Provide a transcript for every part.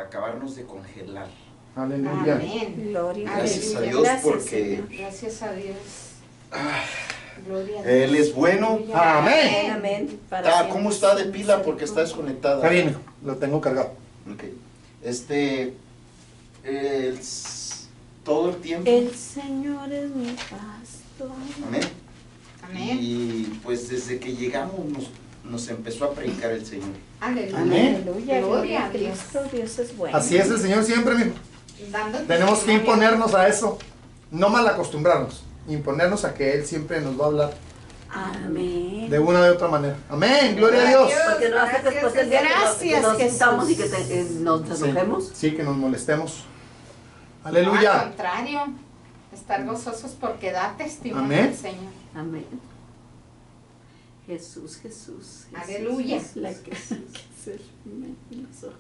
acabarnos de congelar. Aleluya. Amén. Gloria a Gracias a Dios. Dios Gracias, porque Señor. Gracias a Dios. Gloria a Dios. Él es bueno. Amén. Amén. Para ¿Cómo siempre. está de pila? Porque está desconectada. Está bien, hijo, lo tengo cargado. Ok. Todo el tiempo. El Señor es mi pastor. Amén. Amén. Y pues desde que llegamos nos empezó a predicar el Señor. Aleluya. Amén. Aleluya. Gloria a Dios. Cristo. Dios es bueno. Así es el Señor siempre, mijo. Dando Tenemos que testimonio. imponernos a eso. No mal acostumbrarnos. Imponernos a que Él siempre nos va a hablar Amén. de una u otra manera. Amén. Gloria a Dios. Porque no hace que después del día que Gracias, nos Jesús. sintamos y que nos enojemos. Sí, que nos molestemos. No, Aleluya. al contrario, estar gozosos porque da testimonio Amén. al Señor. Amén. Jesús, Jesús. Aleluya. Es la que se me en los ojos.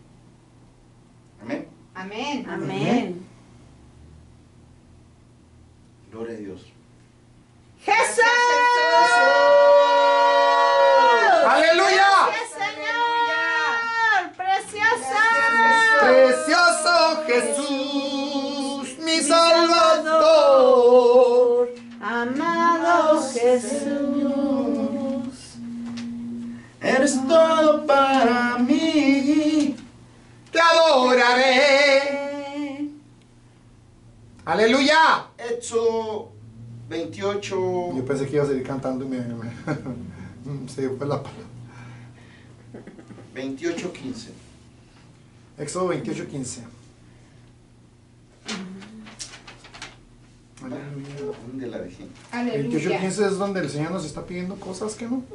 Amén. Amén. Amén. Gloria a Dios. Jesús. Aleluya. Señor. Preciosa. Precioso Jesús, mi Salvador. Amado Jesús. Eres todo para mí. Te adoraré. Aleluya. Éxodo 28. Yo pensé que iba a seguir cantando y se fue la palabra. 28:15. Éxodo 28:15. Aleluya. ¿Dónde la dejé? Aleluya. 28:15 es donde el Señor nos está pidiendo cosas que no.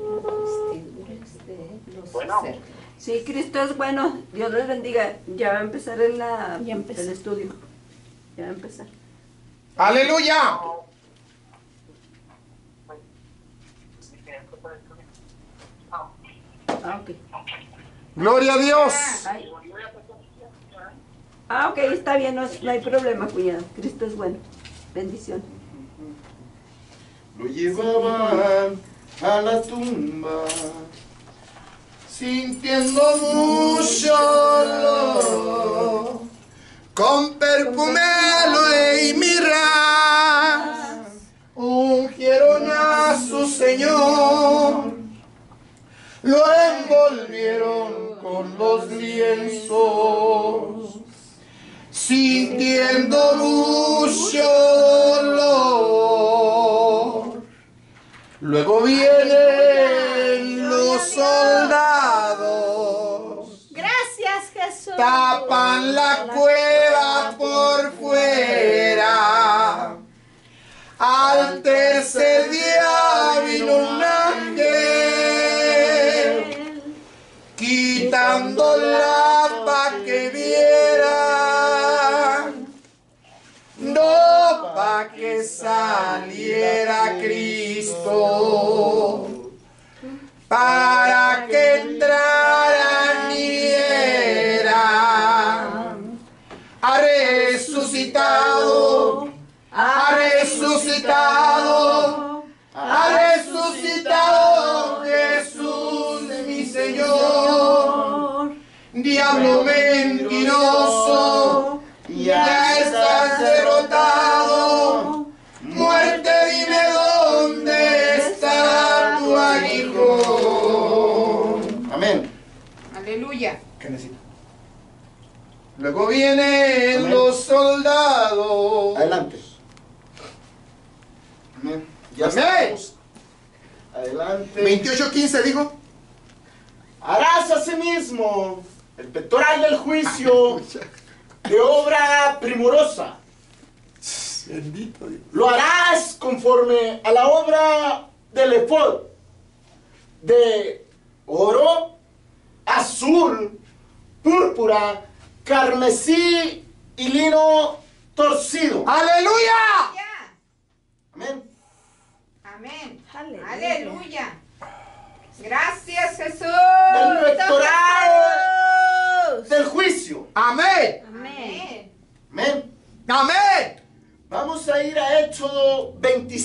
Bueno. Sí, Cristo es bueno. Dios les bendiga. Ya va a empezar el estudio. Ya va a empezar. Aleluya. Ah, ok. Gloria a Dios. Ay. Ah, ok, está bien, no hay problema, cuñado. Cristo es bueno. Bendición. Lo llevaban a la tumba, Sintiendo mucho olor, con perfume, aloe y mirra, ungieron a su Señor, lo envolvieron con los lienzos, sintiendo mucho dolor. Luego vienen los soldados, Gracias, Jesús. tapan la cueva por fuera. Al tercer día vino un ángel, quitándola pa' que vieran, no pa' que saliera Cristo, para que entraran y vieran. Ha resucitado, ha resucitado, ha resucitado Jesús mi Señor. Diablo mentiroso, ya estás derrotado. Muerte, dime dónde está tu aguijón. amén. Aleluya. ¿Qué necesita? Luego vienen Amén. los soldados. Adelante. Amén. Ya Amén. estamos. Adelante. 28:15 dijo. Harás asimismo el pectoral del juicio de obra primorosa. Bendito Dios. Lo harás conforme a la obra del efod, de oro, azul, púrpura, carmesí y lino torcido. ¡Aleluya! Ya. Amén. Amén. Aleluya. Aleluya. Gracias, Jesús. El pectoral del juicio. Amén. Amén. Amén. Amén. Vamos a ir a Éxodo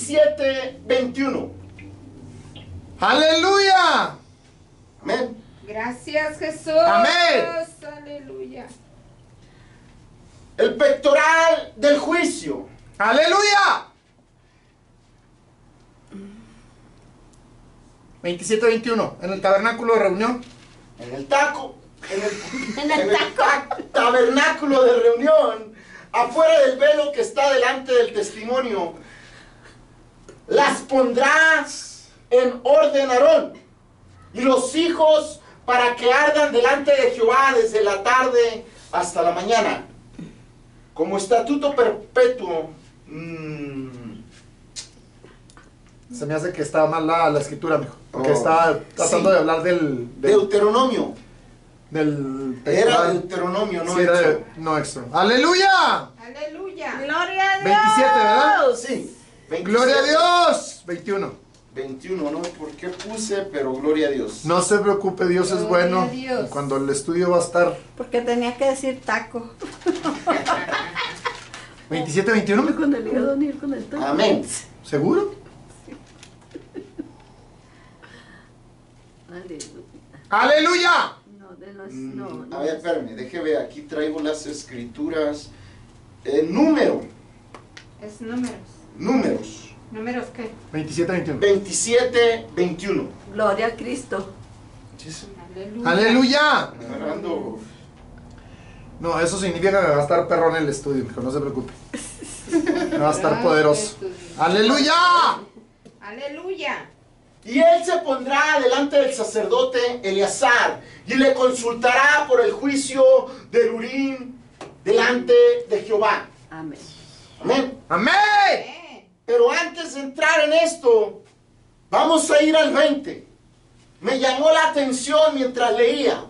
27:21. Aleluya. Amén. Gracias, Jesús. Amén. Aleluya. El pectoral del juicio. ¡Aleluya! 27-21. En el tabernáculo de reunión. En el tabernáculo de reunión, afuera del velo que está delante del testimonio, las pondrás en orden Aarón y los hijos para que ardan delante de Jehová desde la tarde hasta la mañana, como estatuto perpetuo. Se me hace que está mal la escritura, mijo. Porque Oh. está tratando Sí. de hablar del Deuteronomio. Era del Deuteronomio, no sí, era Éxodo. no extra. ¡Aleluya! Aleluya. Gloria a Dios. 27, ¿verdad? Sí. 27, ¡Gloria a Dios! 21. 21, no sé por qué puse, pero gloria a Dios. No se preocupe, Dios es Gloria bueno. a Dios. Y cuando el estudio va a estar Porque tenía que decir taco. 27-21, Uno mijo. con el hígado ni el con el taco. Amén. ¿Seguro? Aleluya. ¡Aleluya! No, de los, no. A ver, espérame, déjeme, aquí traigo las escrituras. Número. Es números. Números. ¿Números qué? 27-21. 27, 21. Gloria a Cristo. Aleluya. ¡Aleluya! Agarrando. No, eso significa que va a estar perrón el estudio, mijo, no se preocupe. Va a estar poderoso. ¡Aleluya! Aleluya. Y él se pondrá delante del sacerdote Eleazar y le consultará por el juicio del Urim delante de Jehová. Amén. Amén. ¡Amén! Pero antes de entrar en esto, vamos a ir al 20. Me llamó la atención mientras leía.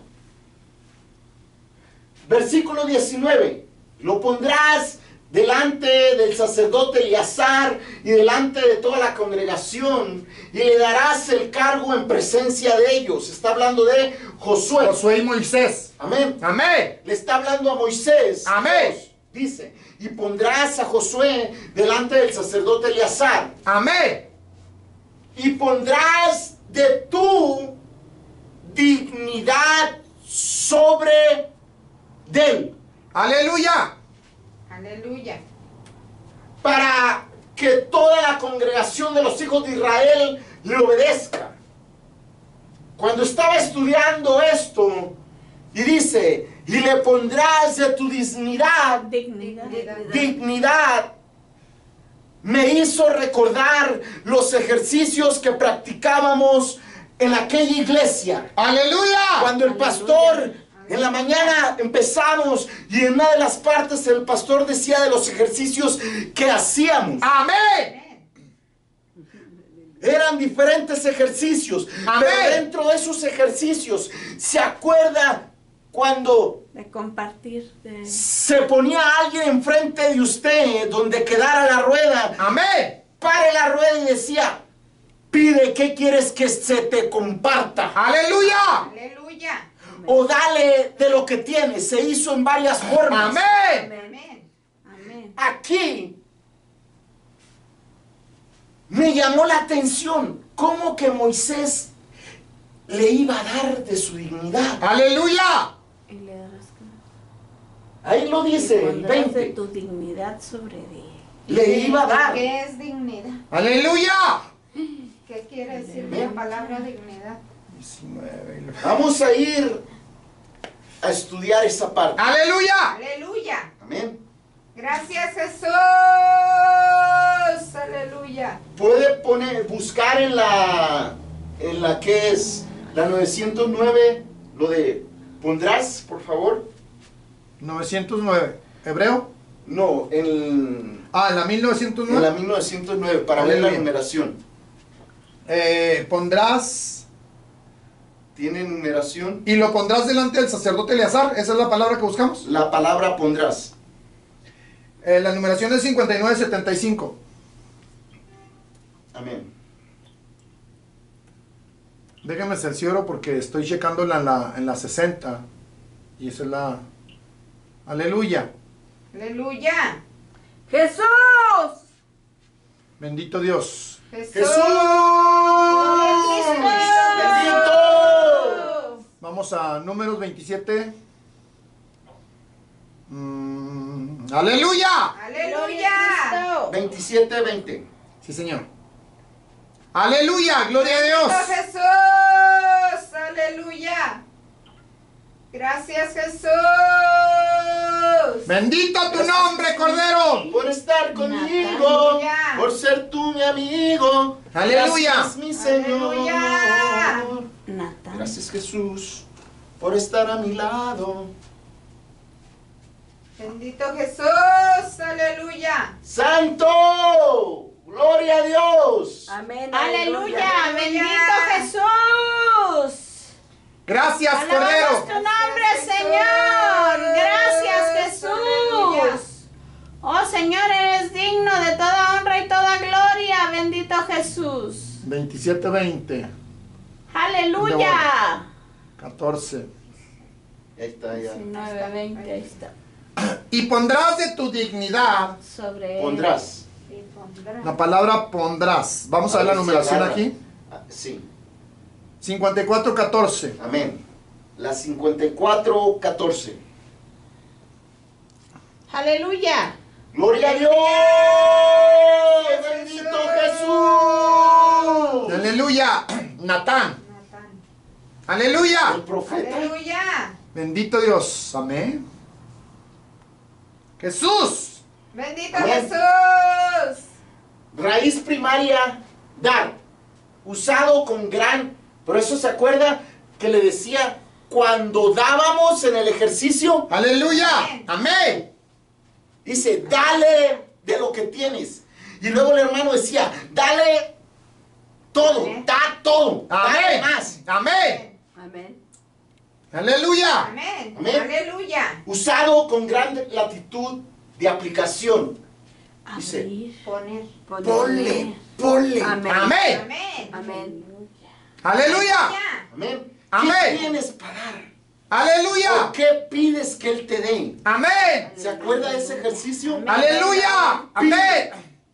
Versículo 19. Lo pondrás delante del sacerdote Eleazar y delante de toda la congregación y le darás el cargo en presencia de ellos. Está hablando de Josué. Josué y Moisés. Amén. ¡Amén! Le está hablando a Moisés. Amén. Dios dice, y pondrás a Josué delante del sacerdote Eleazar. ¡Amén! Y pondrás de tu dignidad sobre de él, ¡Aleluya! Aleluya. para que toda la congregación de los hijos de Israel le obedezca. Cuando estaba estudiando esto, y dice, y le pondrás de tu dignidad, dignidad, me hizo recordar los ejercicios que practicábamos en aquella iglesia. ¡Aleluya! Cuando el pastor, en la mañana empezamos y en una de las partes el pastor decía de los ejercicios que hacíamos. ¡Amén! Eran diferentes ejercicios. Amén. Pero dentro de esos ejercicios, ¿se acuerda cuando De compartir. De... se ponía alguien enfrente de usted donde quedara la rueda? ¡Amén! Pare la rueda y decía, pide, ¿qué quieres que se te comparta? ¡Aleluya! Aleluya. O dale de lo que tienes. Se hizo en varias formas. ¡Amén! Amén. Amén. Aquí me llamó la atención cómo que Moisés le iba a dar de su dignidad. ¡Aleluya! Y le darás Ahí lo dice el pondrás de 20. tu dignidad sobre de él. Le iba a dar. ¿Qué es dignidad? ¡Aleluya! ¿Qué quiere decir la palabra dignidad? 19. Vamos a ir a estudiar esa parte. ¡Aleluya! Aleluya. Amén. Gracias, Jesús. Aleluya. Puede buscar en la que es la 909, lo de pondrás, por favor. 909. ¿Hebreo? No, en Ah, en la la 1909. 1909, para ver la Aleluya. numeración. Pondrás. ¿Tiene numeración? Y lo pondrás delante del sacerdote Eleazar. Esa es la palabra que buscamos. La palabra pondrás. La numeración es 5975. Amén. Déjame cercioro porque estoy checándola en la 60. Y esa es la. Aleluya. Aleluya. ¡Jesús! Bendito Dios. Jesús. ¡Jesús! Jesús. ¡Bendito! Vamos Vamos a números 27. ¡Aleluya! ¡Aleluya! 27:20. Sí, señor. ¡Aleluya! ¡Gloria a Dios! ¡Bendito Jesús! ¡Aleluya! Gracias, Jesús. ¡Bendito tu nombre, Cordero! Por estar conmigo, Aleluya. por ser tú mi amigo. Aleluya. Gracias, mi Señor. Aleluya. Natán. Gracias, Jesús, por estar a mi lado. Bendito Jesús. Aleluya. ¡Santo! ¡Gloria a Dios! Amén. Aleluya, Aleluya. bendito Jesús. Gracias, Alabamos Cordero. tu nombre, Señor. Gracias, Aleluya. Jesús. Oh, Señor, eres digno de toda honra y toda gloria. Bendito Jesús. 27:20. Aleluya. 14. Ahí está, ya. 19:20, ahí está. Y pondrás de tu dignidad. Sobre él. Pondrás. Y pondrá. La palabra pondrás. Vamos a ver la numeración agarra. aquí. Sí, 54:14. amén. La 54:14. Aleluya. ¡Gloria a Dios! ¡Bendito Jesús! Aleluya. Natán. Natán. Aleluya. El profeta. Aleluya. Bendito Dios. Amén. Jesús. Bendito Amén. Jesús. Raíz primaria, dar. Usado con gran. Por eso se acuerda que le decía, cuando dábamos en el ejercicio, Aleluya. Amén. Amén. dice, dale de lo que tienes. Y luego el hermano decía, dale todo, Amén. da todo, dale Amén. más. Amén. Amén. Aleluya. Amén. Amén. Aleluya. Usado con gran latitud de aplicación. Dice, Abrir. Poner. ponle, ponle. Amén. Amén. Amén. Amén. Aleluya. Amén. Amén. ¿Qué tienes para dar? Aleluya. ¿O qué pides que Él te dé? Amén. ¿Se acuerda de ese ejercicio? Aleluya. Amén.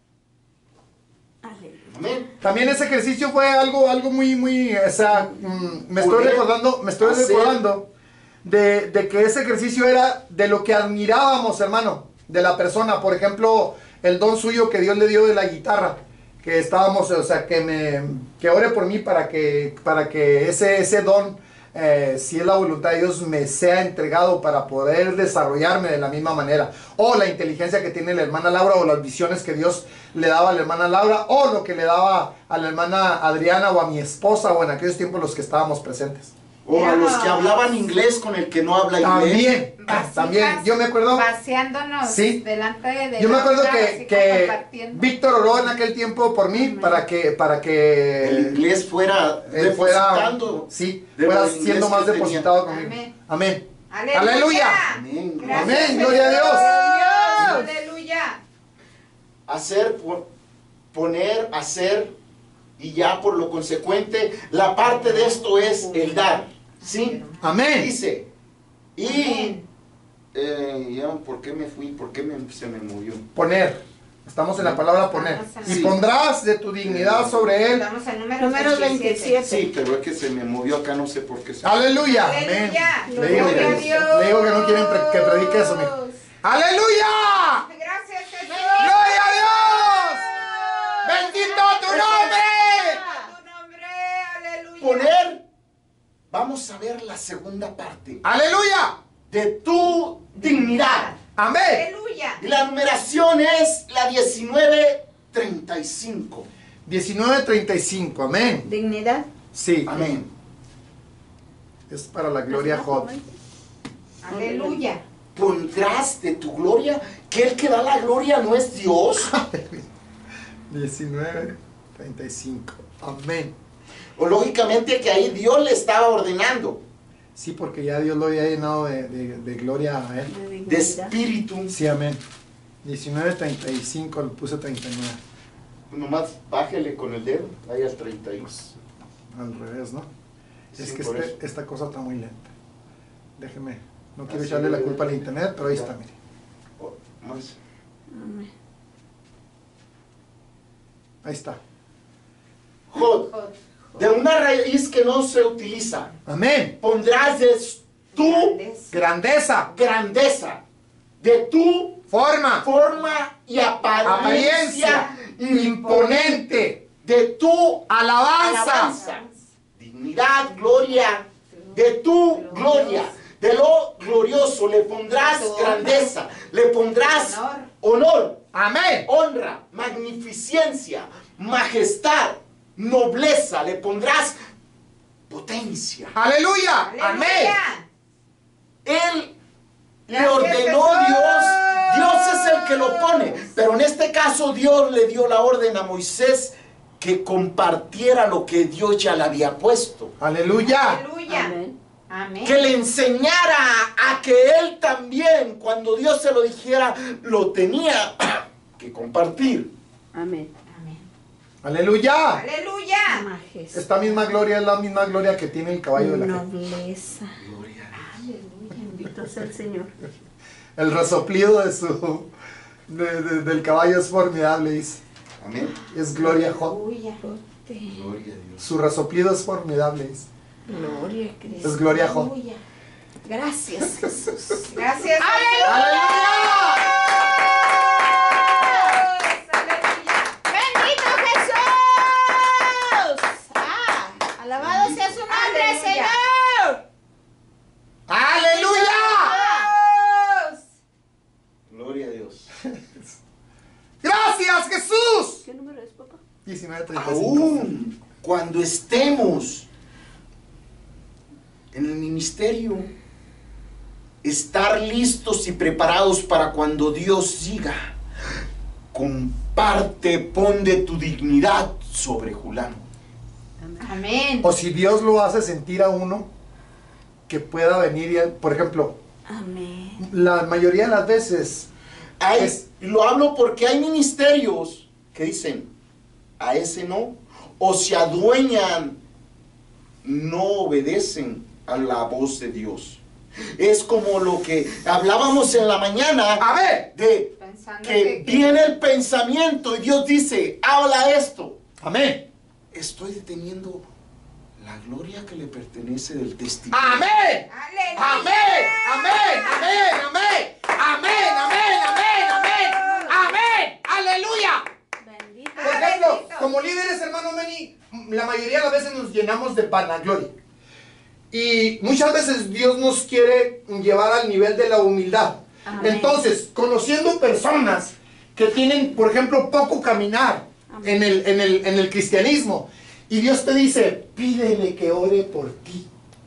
Aleluya. Amén. También ese ejercicio fue algo muy, o sea, me estoy Poder recordando hacer. de que ese ejercicio era de lo que admirábamos, hermano, de la persona. Por ejemplo, el don suyo que Dios le dio de la guitarra, que estábamos, o sea, que ore por mí para que ese don, si es la voluntad de Dios, me sea entregado para poder desarrollarme de la misma manera. O la inteligencia que tiene la hermana Laura, o las visiones que Dios le daba a la hermana Laura, o lo que le daba a la hermana Adriana, o a mi esposa, o en aquellos tiempos los que estábamos presentes. O a los que hablaban inglés con el que no habla inglés. También, yo me acuerdo. Vaciándonos Sí. delante de Yo me acuerdo otra, así como que compartiendo. Víctor oró en aquel tiempo por mí para que El inglés fuera él fuera, depositando. sí, de fuera lo inglés siendo que más él tenía. depositado conmigo. Amén. Amén. Aleluya. Amén. Gracias, Amén. Gloria a Dios. Dios. Aleluya. Hacer, poner, hacer, y ya por lo consecuente, la parte de esto es el dar. ¿Sí? Amén. Dice, y Amén. ya, ¿por qué me fui? ¿Por qué se me movió? Poner. Estamos en la palabra poner. Estamos Y Sí. pondrás de tu dignidad sobre él. Estamos en Números 27. Sí, pero es que se me movió acá, no sé por qué. Aleluya. Aleluya. Amén. Le digo, Gloria a que, Dios. le digo que no quieren que predique eso, mijo. ¡Aleluya! Gracias, Jesús. ¡Gloria a Dios! ¡Bendito tu nombre! Tu nombre, aleluya. Poner, vamos a ver la segunda parte. ¡Aleluya! De tu dignidad. Amén. Aleluya. Y la numeración es la 19:35. 19:35. Amén. Dignidad. Sí. Amén. Es para la gloria Jod. Aleluya. Pondrás de tu gloria, que el que da la gloria no es Dios. 19:35. Amén. O lógicamente que ahí Dios le estaba ordenando. Sí, porque ya Dios lo había llenado de gloria a él. De De dignidad. espíritu. Sí, amén. 19:35, le puse 39. Nomás bájele con el dedo, ahí al 32. Al revés, ¿no? Sí, Es que por eso. esta cosa está muy lenta. Déjeme, no quiero Así echarle la debe culpa al de- internet, pero ahí ya. está, mire. O más. Amén. Ahí está. Jod, de una raíz que no se utiliza. Amén. Pondrás de tu Grandeza. grandeza, de tu Forma. forma y apariencia Imponente. de tu Alabanza. dignidad, gloria, de tu gloria, de lo glorioso, le pondrás grandeza, le pondrás honor, Amén. honra, magnificencia, majestad, nobleza, le pondrás potencia. Aleluya. Amén. Él le ordenó Dios, Dios es el que lo pone, pero en este caso Dios le dio la orden a Moisés que compartiera lo que Dios ya le había puesto, Aleluya. Aleluya. Amén. Amén. que le enseñara a que él también, cuando Dios se lo dijera, lo tenía que compartir. Amén. Amén. Aleluya. Aleluya. Majestad. Esta misma gloria es la misma gloria que tiene el caballo de la fe. Nobleza. Bendito sea el Señor. El resoplido de del caballo es formidable, dice. Amén. Es gloria, Aleluya. Gloria a Dios. su resoplido es formidable, dice. Gloria a Cristo. Es gloria, Aleluya. Gracias, Jesús. Gracias. ¡Bendito Jesús! Alabado sea su nombre, Aleluya. Señor. ¡Aleluya! Gloria a Dios. ¡Gracias, Jesús! ¿Qué número es, papá? 19:35. Aún cuando estemos en el ministerio, estar listos y preparados para cuando Dios diga, comparte, pon de tu dignidad sobre Julano. Amén. O si Dios lo hace sentir a uno, que pueda venir y, por ejemplo, Amén. la mayoría de las veces, Lo hablo porque hay ministerios que dicen, a ese no, o se adueñan, no obedecen a la voz de Dios. Es como lo que hablábamos en la mañana, a ver, de Pensando que viene el pensamiento y Dios dice, habla esto. amén, Estoy deteniendo la gloria que le pertenece del testimonio. amén, Aleluya. amén, amén, amén, amén, amén, amén, amén, amén, amén, aleluya. Bendito. Por ejemplo, como líderes, hermano Meni, la mayoría de las veces nos llenamos de vanagloria. Y muchas veces Dios nos quiere llevar al nivel de la humildad. Amén. Entonces, conociendo personas que tienen, por ejemplo, poco caminar en el cristianismo, y Dios te dice, pídele que ore por ti.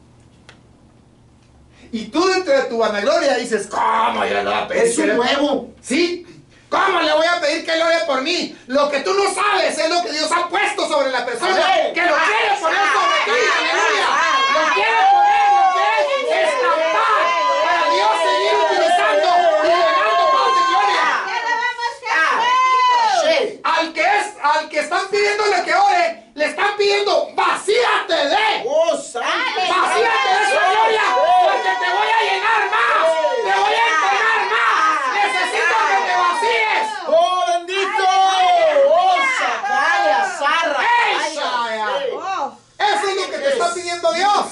Y tú dentro de tu vanagloria dices, ¿cómo yo le voy a pedir? Es un nuevo. ¿Sí? ¿Cómo le voy a pedir que él ore por mí? Lo que tú no sabes es lo que Dios ha puesto sobre la persona. Amén. Que lo quiere poner sobre ti. Aleluya. Lo quiere poner, lo quiere estampar. Para Dios seguir utilizando y llenando más de gloria. ¡Te alabamos, Jesús! Sí. Al que están pidiéndole que ore, le están pidiendo, vacíate de. Oh, santo. Vacíate de esa gloria. Porque te voy a llenar más. Te voy a entregar más. Necesito que te vacíes. ¡Oh, bendito! ¡Oh, Sacaya, Sarra! ¡Ey, Vaya, Shaya! sí. ¡Oh! Eso es lo que te está pidiendo Dios.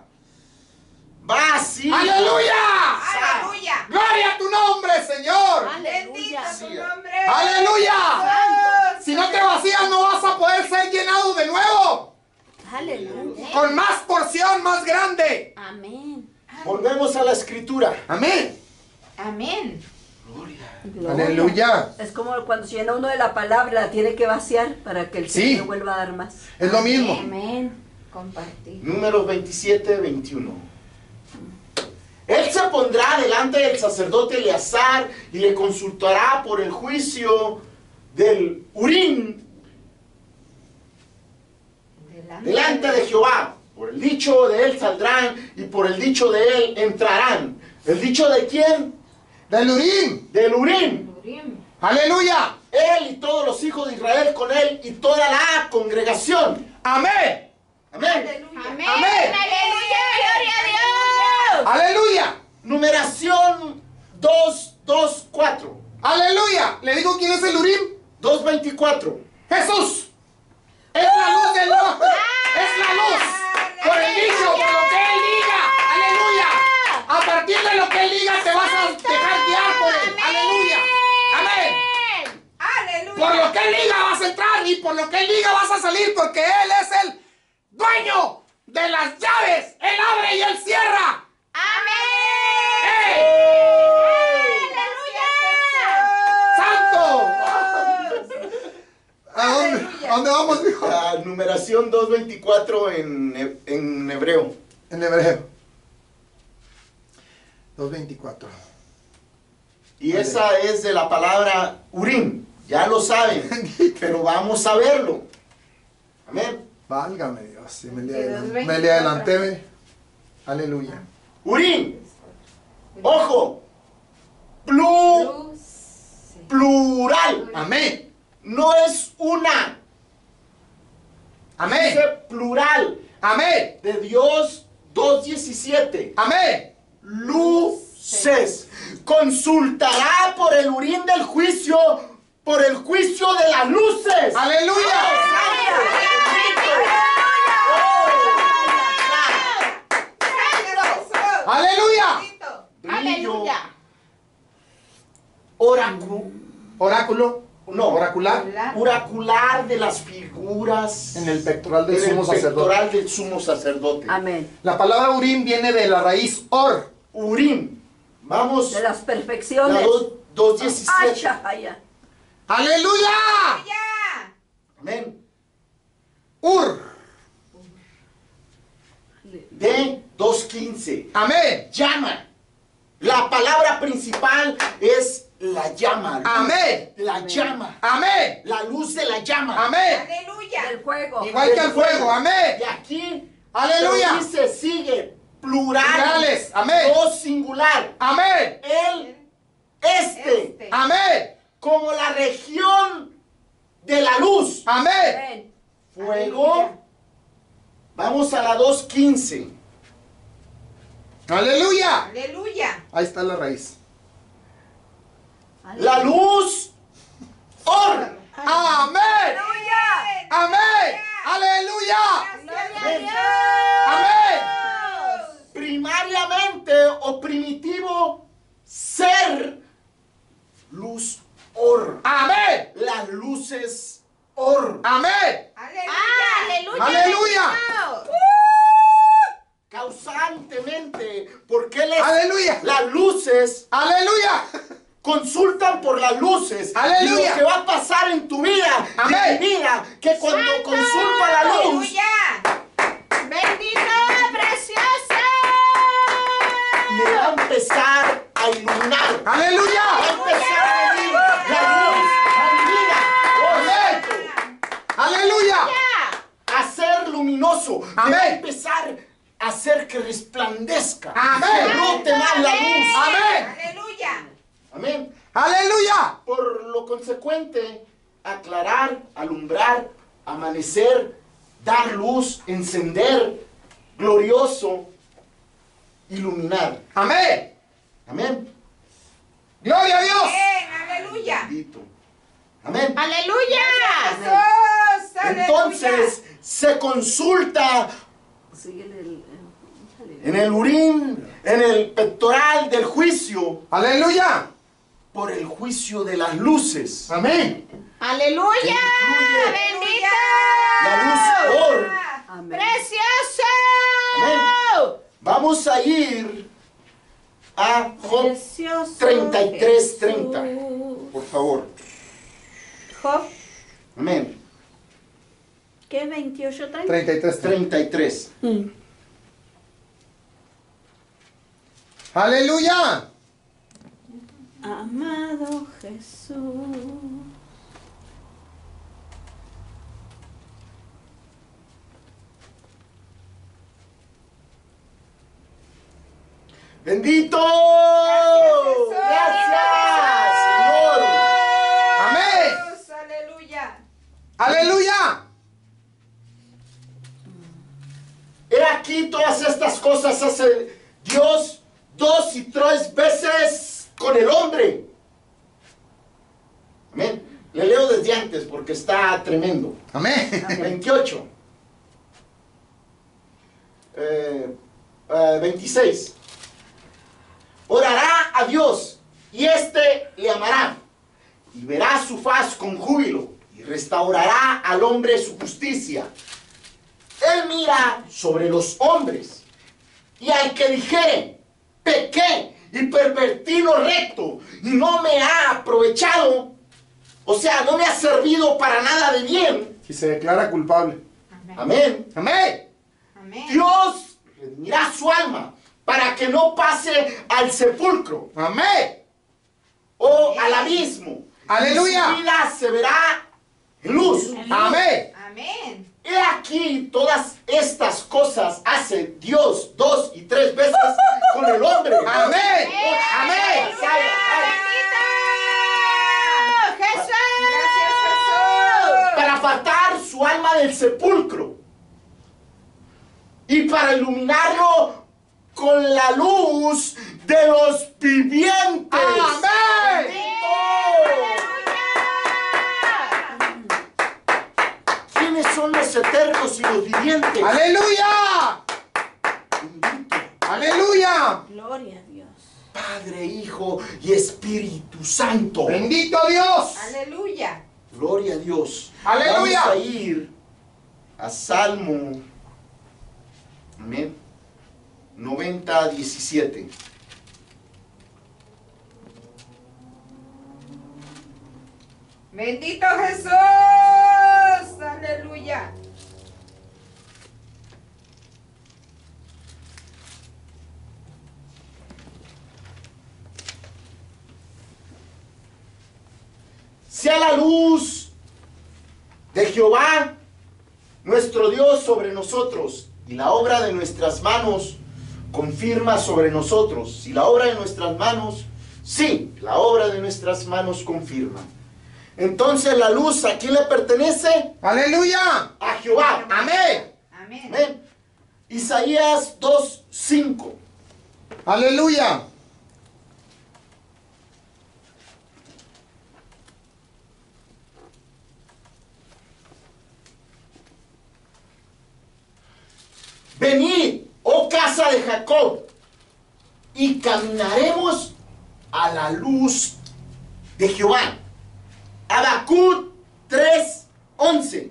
¡Vacía! ¡Aleluya! Aleluya. ¡Gloria a tu nombre, Señor! Bendito ¡Aleluya! tu nombre. ¡Aleluya! Si no te vacías, no vas a poder ser llenado de nuevo. ¡Aleluya! Con más porción, más grande. Amén. Volvemos a la escritura. Amén. Amén. Gloria. Aleluya. Es como cuando se llena uno de la palabra, la tiene que vaciar para que el Sí. Señor vuelva a dar más. Es lo mismo. Amén. Compartir. Números 27, 21. Él se pondrá delante del sacerdote Eleazar y le consultará por el juicio del Urim delante de Jehová. Por el dicho de él saldrán y por el dicho de él entrarán. ¿El dicho de quién? Del Urim. Del Urim. Urim. Aleluya. Él y todos los hijos de Israel con él y toda la congregación. Amén. Amén. Aleluya. Amén. Amén. Aleluya. Gloria a Dios. Aleluya. Numeración 224. Aleluya. ¿Le digo quién es el Urim? 224. Jesús. Es la luz del hombre. Es es la luz. Por el dicho, por lo que Él diga. Aleluya. A partir de lo que Él diga te vas a dejar guiar por Él. Aleluya. Amén. Aleluya. Por lo que Él diga vas a entrar y por lo que Él diga vas a salir, porque Él es el dueño de las llaves. Él abre y Él cierra. Amén. ¡Santo! ¿A dónde vamos, hijo? La numeración 224 en hebreo. En hebreo. 2:24. Y esa es de la palabra Urim. Ya lo saben, pero vamos a verlo. Amén. Válgame Dios. Sí, me le 2:24. adelanté. Aleluya. Urim. Ojo. Luz. Plural. Amén. No es una. Amén. Dice plural. Amén. De Dios 2:17. Amén. Luces. Consultará por el Urim del juicio, por el juicio de las luces. Aleluya. Aleluya. Aleluya. Oráculo. No. Oracular. Oracular de las figuras En el pectoral del en el sumo sacerdote. pectoral del sumo sacerdote. Amén. La palabra Urim viene de la raíz Or. Urim. Vamos. De las La perfecciones. 2:17. Ay. Aleluya. Amén. Ur. De 2:15. Amén. Llama. La palabra principal es la llama. Luz. Amén. La llama. Amén. La luz de la llama. Amén. Aleluya. El fuego. Igual que el fuego. Amén. Y aquí. Aleluya. pero dice, sigue. Plural. Plurales. Amén. Dos singular. Amén. El. Este. Amén. Como la región de la luz. Amén. Amén. Fuego. Vamos a la 2:15. Aleluya. Aleluya. Ahí está la raíz. La luz. Or. Amén. Amén. Aleluya. Amén. Primariamente o primitivo ser luz or. Amén. Las luces or. Amén. Aleluya. Aleluya. Causantemente, porque Aleluya. las luces Aleluya. consultan por las luces. Aleluya. Y lo que va a pasar en tu vida, Amén. en mi vida, que cuando consulta la luz, Aleluya. Bendito, precioso. me va a empezar a iluminar. Aleluya. Va a empezar a venir la luz a mi vida. Amén. Aleluya. A ser luminoso. Me va a Amén. empezar a hacer que resplandezca. Amén. Que brote más la luz. Amén. Aleluya. Amén. Aleluya. Por lo consecuente, aclarar, alumbrar, amanecer, dar luz, encender, glorioso, iluminar. Amén. Amén. Gloria a Dios. Amén. Aleluya. Bendito. Amén. Aleluya. Jesús. Aleluya. Entonces se consulta Síguele en el Urim, en el pectoral del juicio, Aleluya. por el juicio de las luces. Amén. Aleluya. Incluye Bendito. la luz or. Amén. Precioso. Amén. Vamos a ir a Job Precioso 33:30. Jesús. Por favor. Job, Amén. ¿qué? 28, 30. 33. 33. Aleluya. Amado Jesús. Bendito. Jesús. Gracias, Señor. Amén. Jesús. Aleluya. Aleluya. He aquí todas estas cosas hace Dios 2 y 3 veces con el hombre. Amén. Le leo desde antes porque está tremendo. Amén. 28. 26. Orará a Dios y éste le amará y verá su faz con júbilo y restaurará al hombre su justicia. Él mira sobre los hombres y al que dijere, pequé y pervertí lo recto y no me ha aprovechado, o sea, no me ha servido para nada de bien. Si se declara culpable. Amén. Amén. Amén. Dios redimirá su alma para que no pase al sepulcro Amén. o al abismo. Aleluya. Y su vida se verá en luz. Amén. Amén. He aquí todas estas cosas hace Dios 2 y 3 veces con el hombre. Amén. Amén. ¡Jesús! Gracias, Jesús. Para apartar su alma del sepulcro y para iluminarlo con la luz de los vivientes. Amén. ¿Quiénes son los eternos y los vivientes? Aleluya. Bendito Aleluya. Gloria a Dios. Padre, Hijo y Espíritu Santo. Bendito Dios. Aleluya. Gloria a Dios. Aleluya. Vamos a ir a Salmo, amén, 90:17. Bendito Jesús. Aleluya. Sea la luz de Jehová, nuestro Dios, sobre nosotros, y la obra de nuestras manos confirma sobre nosotros. Si la obra de nuestras manos, sí, la obra de nuestras manos confirma. Entonces la luz, ¿a quién le pertenece? Aleluya. A Jehová. Amén. Amén. Amén. Isaías 2:5. Aleluya. Venid, oh casa de Jacob, y caminaremos a la luz de Jehová. Habacuc 3:11.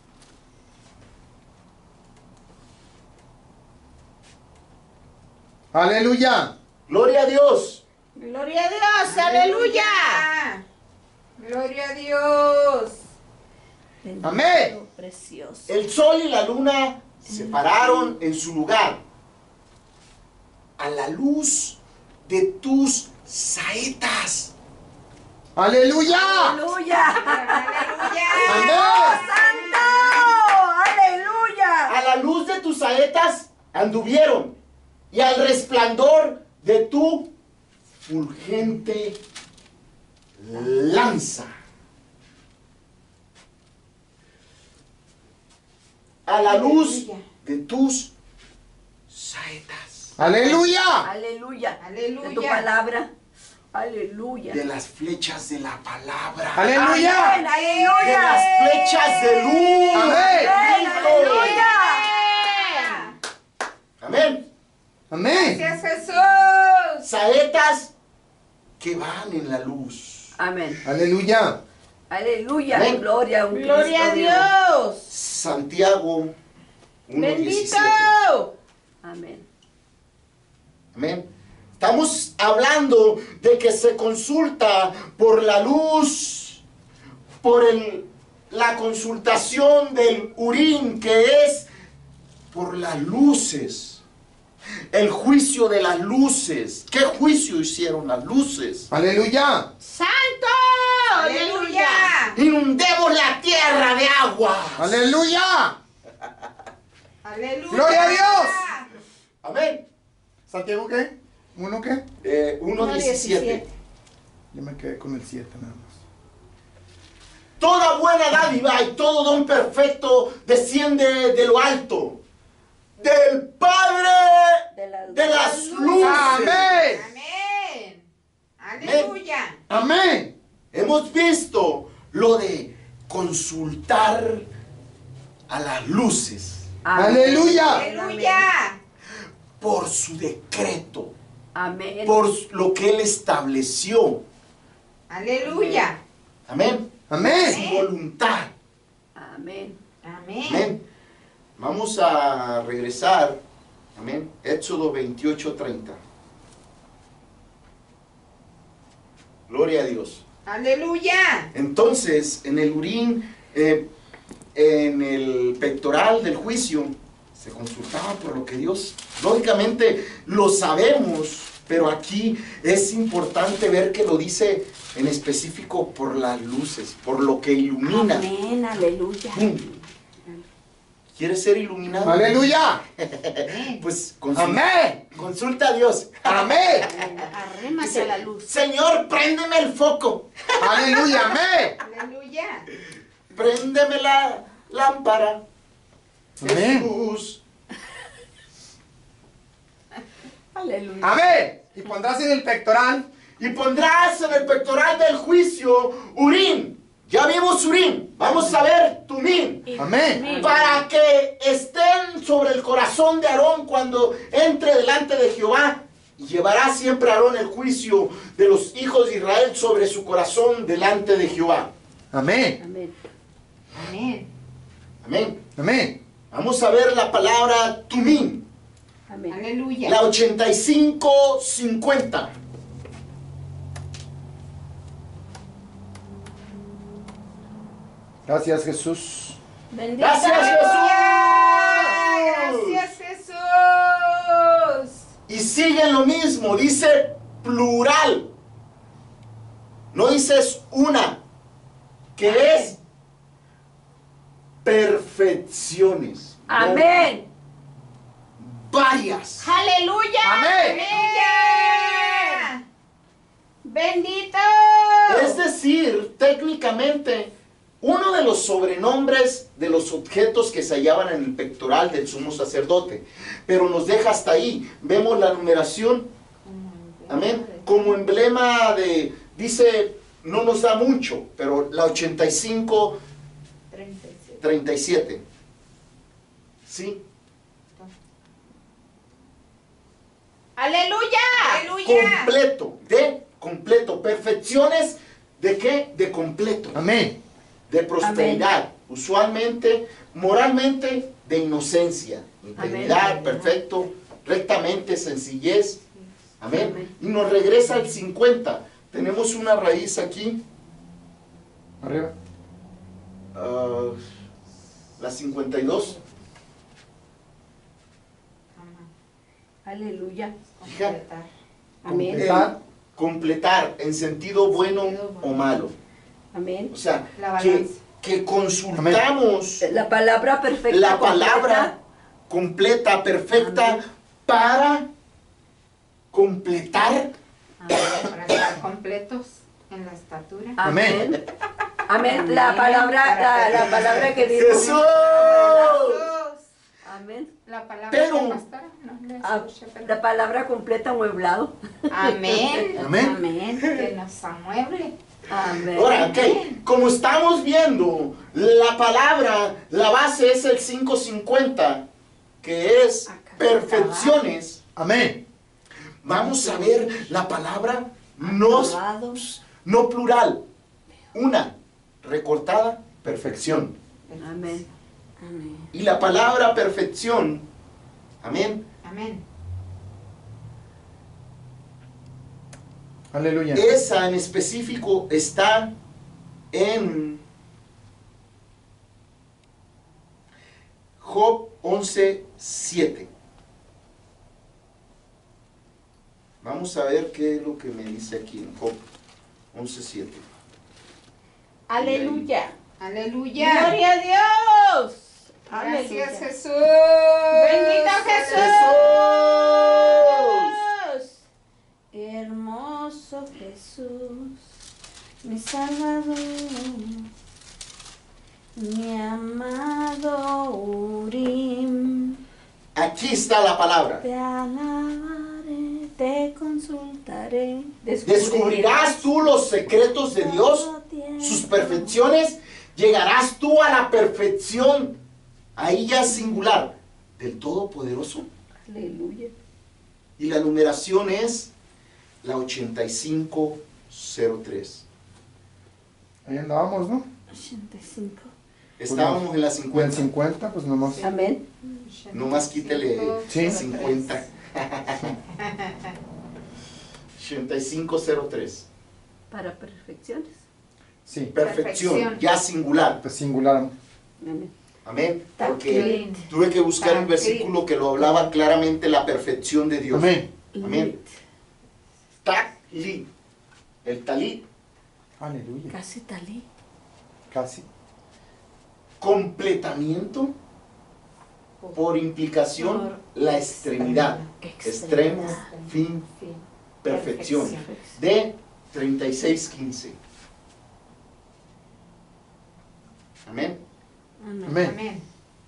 Aleluya. Gloria a Dios. Gloria a Dios. Aleluya. Gloria a Dios. Amén. Precioso. El sol y la luna se pararon en su lugar a la luz de tus saetas. Aleluya. Aleluya. Aleluya. Amén. ¡Santo! Aleluya. A la luz de tus saetas anduvieron, y al resplandor de tu fulgente lanza. A la luz de tus saetas. Aleluya. Aleluya. Aleluya. De tu palabra. Aleluya. De las flechas de la palabra. Aleluya. Amén. De Aleluya. las flechas de luz. Amén. Aleluya. Amén. Amén. Gracias, Jesús. Saetas que van en la luz. Amén. Aleluya. Aleluya. Amén. Gloria a un Gloria a Cristo vivo. Dios. Santiago 1:17. Bendito. Amén. Amén. Estamos hablando de que se consulta por la luz, por la consultación del Urim, que es por las luces. El juicio de las luces. ¿Qué juicio hicieron las luces? Aleluya. Santo. Aleluya. Inundemos la tierra de agua. Aleluya. Aleluya. Gloria a Dios. Amén. ¿Santiago qué? ¿Uno qué? 1:17. Yo me quedé con el 7 nada más. Toda buena dádiva y todo don perfecto desciende de lo alto, del Padre de las luces. Amén. Amén. Aleluya. Amén. Hemos visto lo de consultar a las luces. Aleluya. Aleluya. Por su decreto, Amén. por lo que Él estableció. Aleluya. Amén. Amén. Su voluntad. Amén. Amén. Amén. Vamos a regresar. Amén. Éxodo 28:30. Gloria a Dios. Aleluya. Entonces, en el Urín, en el pectoral del juicio, se consultaba por lo que Dios, lógicamente lo sabemos, pero aquí es importante ver que lo dice en específico por las luces, por lo que ilumina. Amén. Aleluya. ¿Quieres ser iluminado? Aleluya. Pues Amén. consulta a Dios. Amén. Arrímate a la luz. Señor, préndeme el foco. Aleluya. Amén. Aleluya. Préndeme la lámpara. Amén. Jesús. Aleluya. Amén. Y pondrás en el pectoral. Y pondrás en el pectoral del juicio Urín. Ya vimos Urín. Vamos a ver Tumín. Amén. Para que estén sobre el corazón de Aarón cuando entre delante de Jehová. Y llevará siempre Aarón el juicio de los hijos de Israel sobre su corazón delante de Jehová. Amén. Amén. Amén. Amén. Amén. Vamos a ver la palabra Tumín. Amén. Aleluya. La 85:50. Gracias, Jesús. Bendito. Gracias, Jesús. Gracias, Jesús. Y sigue lo mismo, dice plural. No dices una, que es perfecciones. No, Amén. varias. Aleluya. Amén. Aleluya. Bendito. Es decir, técnicamente, uno de los sobrenombres de los objetos que se hallaban en el pectoral del sumo sacerdote. Pero nos deja hasta ahí. Vemos la numeración. Amén. Como emblema de, dice, no nos da mucho, pero la 85, 37. ¿Sí? Aleluya. Aleluya. Completo. Perfecciones, ¿de qué? De completo. Amén. De prosperidad. Usualmente, moralmente, de inocencia. Integridad, Amén. perfecto, rectamente, sencillez. Amén. Amén. Y nos regresa al 50. Tenemos una raíz aquí. Arriba. La 52. Aleluya. Completar. Amén. Completar. Completar en sentido bueno o malo. Amén. O sea, La que, balanza. que consultamos La palabra perfecta. la palabra completa, perfecta, Amén. para completar. Amén. Para estar completos en la estatura. Amén. Amén. La palabra, la palabra que dijo. Jesús. Jesús. Amén. La palabra Pero- de pastora. No le Ah, escuché, perdón. la palabra completa amueblado. Amén. Amén. Amén. Que nos amueble. Amén. Ahora, ok, como estamos viendo, la palabra, la base es el 550, que es perfecciones. Amén. Vamos a ver la palabra no, Acabados. no plural. Una, recortada, perfección. Amén. Amén. Y la palabra perfección, amén, Amén. Aleluya. esa en específico está en Job 11:7. Vamos a ver qué es lo que me dice aquí en Job 11:7. Aleluya. Aleluya. Gloria a Dios. Gracias, Aleluya. Jesús. Bendito Jesús. Hermoso Jesús, mi Salvador, mi amado Urim. Aquí está la palabra. Te alabaré, te consultaré. Descubrirás tú los secretos de Dios, sus perfecciones. Llegarás tú a la perfección. Ahí ya es singular. del Todopoderoso. Aleluya. Y la numeración es la 8503. Ahí andábamos, ¿no? 85. Estábamos en la En 50. 50, pues nomás. Amén. Nomás quítele Sí. 50. 8503. Para perfecciones. Sí, Perfección, Perfección. ya singular. pues singular. Amén. Amén. Tan Porque clean. tuve que buscar un Tan versículo que lo hablaba claramente la perfección de Dios. Amén. Amén. Talit. El talit, Aleluya. Casi talí. Casi. completamiento, por implicación, la extremidad. Extremo, fin, perfección. De 36:15. Amén. Amén. Amén. Amén.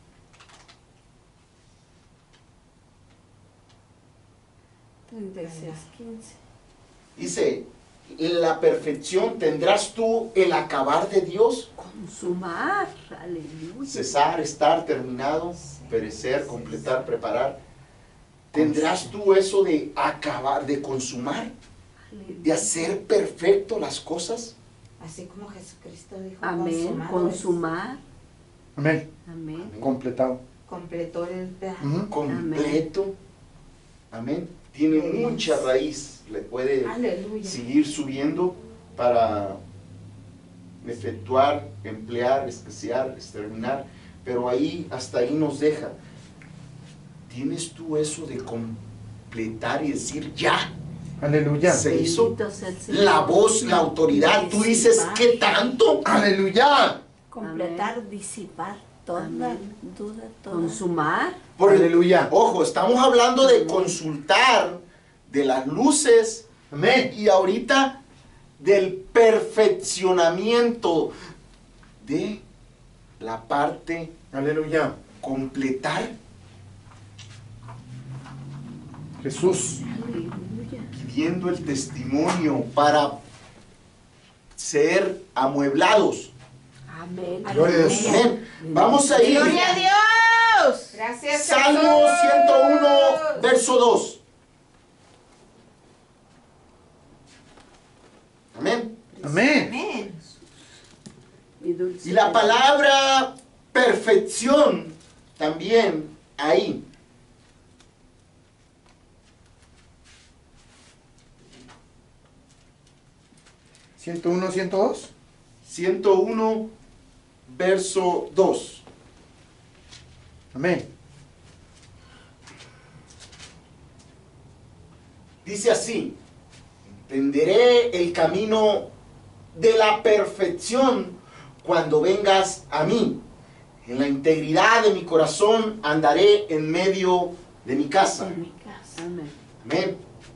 Amén. 36:15. Dice, la perfección tendrás tú el acabar de Dios. Consumar. Aleluya. Cesar, estar, terminado, perecer, completar, preparar. Tendrás tú eso de acabar, de consumar, de hacer perfecto las cosas. Así como Jesucristo dijo, Amén. consumado es. Consumar. Amén. Amén. Completado. Completó el plan. Ujú. Completo. Amén. Tiene mucha raíz. Le puede Aleluya. seguir subiendo para efectuar, emplear, escasear, exterminar. Pero ahí, hasta ahí nos deja. ¿Tienes tú eso de completar y decir ya? Aleluya. Se hizo. Bendito sea el Señor. La voz, la autoridad. Tú dices, ¿qué tanto? Aleluya. Completar, disipar toda Amén. duda, toda. Consumar. Por el- Aleluya. Ojo, estamos hablando de consultar, de las luces, Amén. y ahorita del perfeccionamiento de la parte Aleluya. completar, Jesús. Aleluya. pidiendo el testimonio para ser amueblados. Amén. Gloria a Dios. Amén. Vamos a ir. ¡Gloria a Dios! Gracias, Salmo Jesús. 101, verso 2. Amén. Amén. Amén. Mi dulce Y la Señor. palabra perfección también ahí. ¿101, 102? 101, verso 2. Amén. Dice así: entenderé el camino de la perfección cuando vengas a mí. En la integridad de mi corazón andaré en medio de mi casa. En mi casa. Amén. Amén.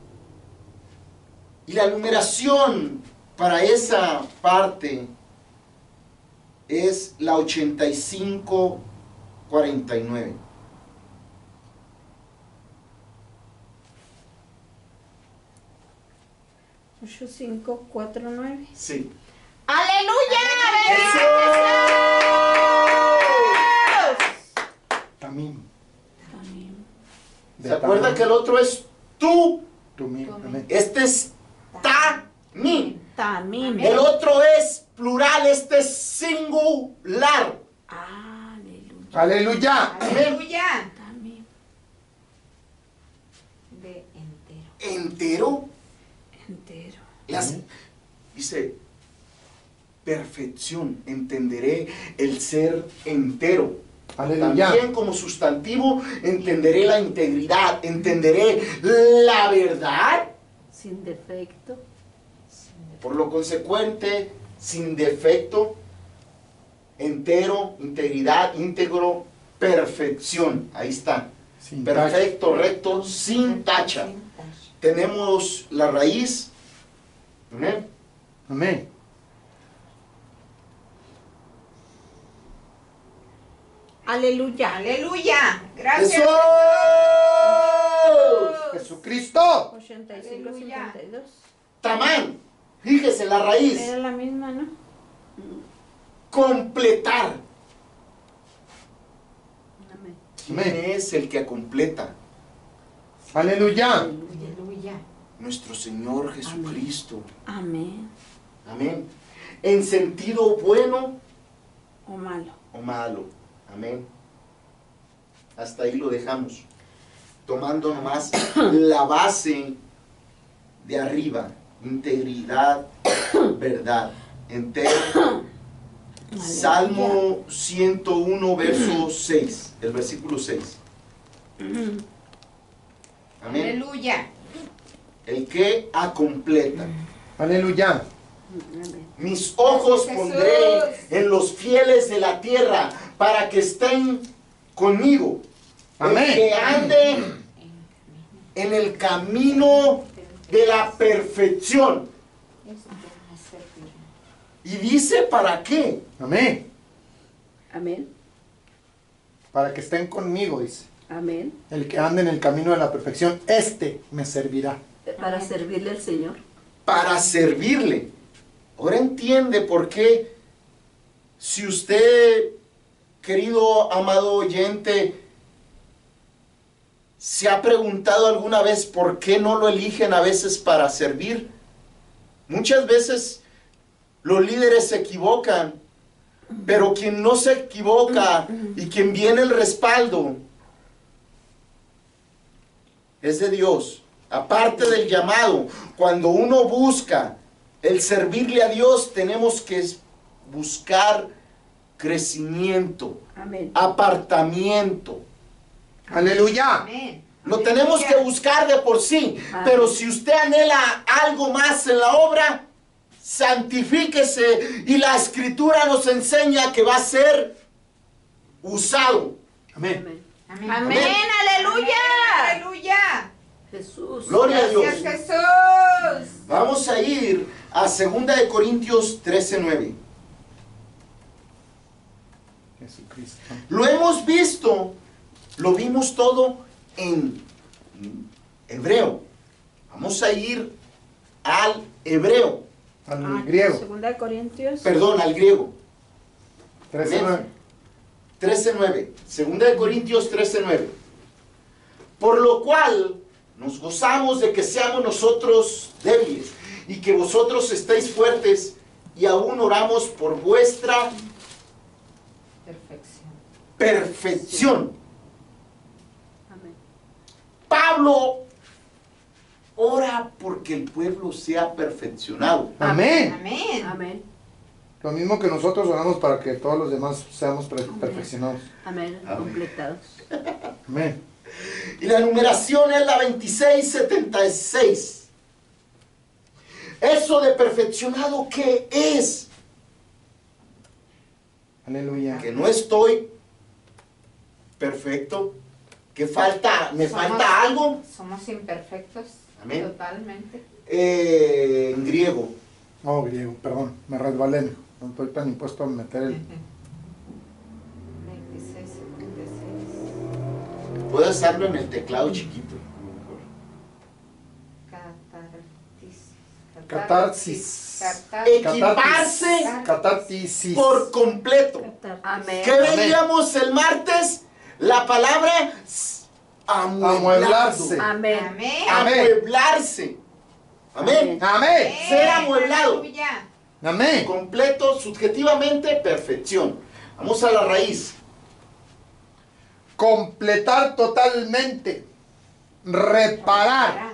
Y la numeración para esa parte es la 8549. Ocho, 5, 4, 9. Sí. ¡Aleluya! Tamín. Amén. ¿Se acuerda que el otro es tú? Tumín. Amén. Este es ta-mí. También. El otro es plural, este es singular. Aleluya. Aleluya. Aleluya. También. De entero. Entero. Entero. Dice, perfección, entenderé el ser entero. Aleluya. También como sustantivo entenderé la integridad, entenderé la verdad. Sin defecto. Por lo consecuente, sin defecto, entero, integridad, íntegro, perfección. Ahí está. Sin Perfecto, recto, sin tacha. Sin tacha. Tenemos la raíz. Amén. Amén. Aleluya. Aleluya. Gracias. ¡Jesús! Jesús. Jesucristo. 85, Aleluya. 52. Tamán. Fíjese la raíz. Era la misma, ¿no? Completar. Amén. ¿Quién Amén. es el que completa? Aleluya. Aleluya. Nuestro Señor Jesucristo. Amén. Amén. En sentido bueno O malo. o malo. Amén. Hasta ahí lo dejamos. Tomando nomás la base de arriba. Integridad, verdad. Entero. Salmo 101, verso 6. El versículo 6. Amén. Aleluya. El que completa. Aleluya. Amén. Mis ojos Jesús. pondré en los fieles de la tierra para que estén conmigo. Amén. El que ande en el camino de la perfección. Y dice, ¿para qué? Amén. Amén. Para que estén conmigo, dice. Amén. El que ande en el camino de la perfección, este me servirá. Para servirle al Señor. Para servirle. Ahora entiende por qué, si usted, querido amado oyente, se ha preguntado alguna vez por qué no lo eligen a veces para servir. Muchas veces los líderes se equivocan, pero quien no se equivoca y quien viene el respaldo es de Dios. Aparte del llamado, cuando uno busca el servirle a Dios, tenemos que buscar crecimiento, Amén. apartamiento. Aleluya. Amén. Lo tenemos que buscar de por sí, Amén. pero si usted anhela algo más en la obra, santifíquese, y la Escritura nos enseña que va a ser usado. Amén. Amén. Amén. Aleluya. Aleluya. Jesús. Gloria a Dios. Gracias, Jesús. Vamos a ir a 2 de Corintios 13:9. Jesucristo. Lo hemos visto, lo vimos todo en hebreo. Vamos a ir al hebreo, Al griego. Segunda de Corintios. perdón, al griego. 13:9. 13:9. 2 de Corintios 13:9. Por lo cual nos gozamos de que seamos nosotros débiles y que vosotros estéis fuertes, y aún oramos por vuestra Perfección. perfección. Amén. Pablo ora porque el pueblo sea perfeccionado. Amén. Amén. Amén. Lo mismo que nosotros oramos para que todos los demás seamos perfeccionados. Amén. Amén. Completados. Amén. Y la numeración es la 2676. Eso de perfeccionado, ¿qué es? Aleluya. Que no estoy perfecto, que falta, me Somos- falta algo. Somos imperfectos. Amén. Totalmente. En griego, Oh, griego, perdón, me resbalé. No estoy tan impuesto a meter el... 26, 76. puedo hacerlo en el teclado chiquito. Catarsis. Equiparse Catarsis. por completo. Amén. ¿Qué veíamos el martes? La palabra Amueblarse. Amén. Amén. Amén. Amueblarse. Amén. Amén. Ser amueblado. Aleluya. Amén. Completo, subjetivamente, perfección. Vamos a la raíz. Completar totalmente. Reparar.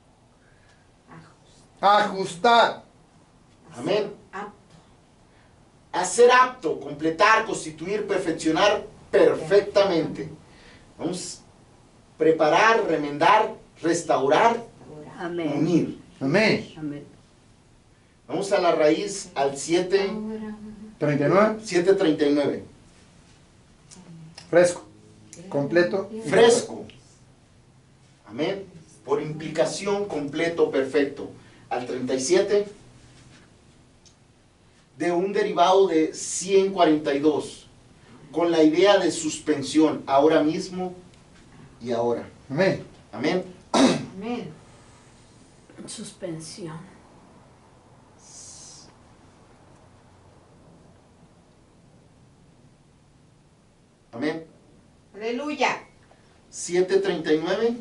Ajustar. Amén. Apto. Hacer apto, completar, constituir, perfeccionar perfectamente. Vamos a preparar, remendar, restaurar, Amén. unir. Amén. Amén. Vamos a la raíz, al 39. 739. Fresco. Completo. y Fresco. Amén. Por implicación, completo, perfecto. Al 37. De un derivado de 142. Con la idea de suspensión. Ahora mismo y ahora. Amén. Amén. Amén. Suspensión. Amén. Aleluya. 7:39.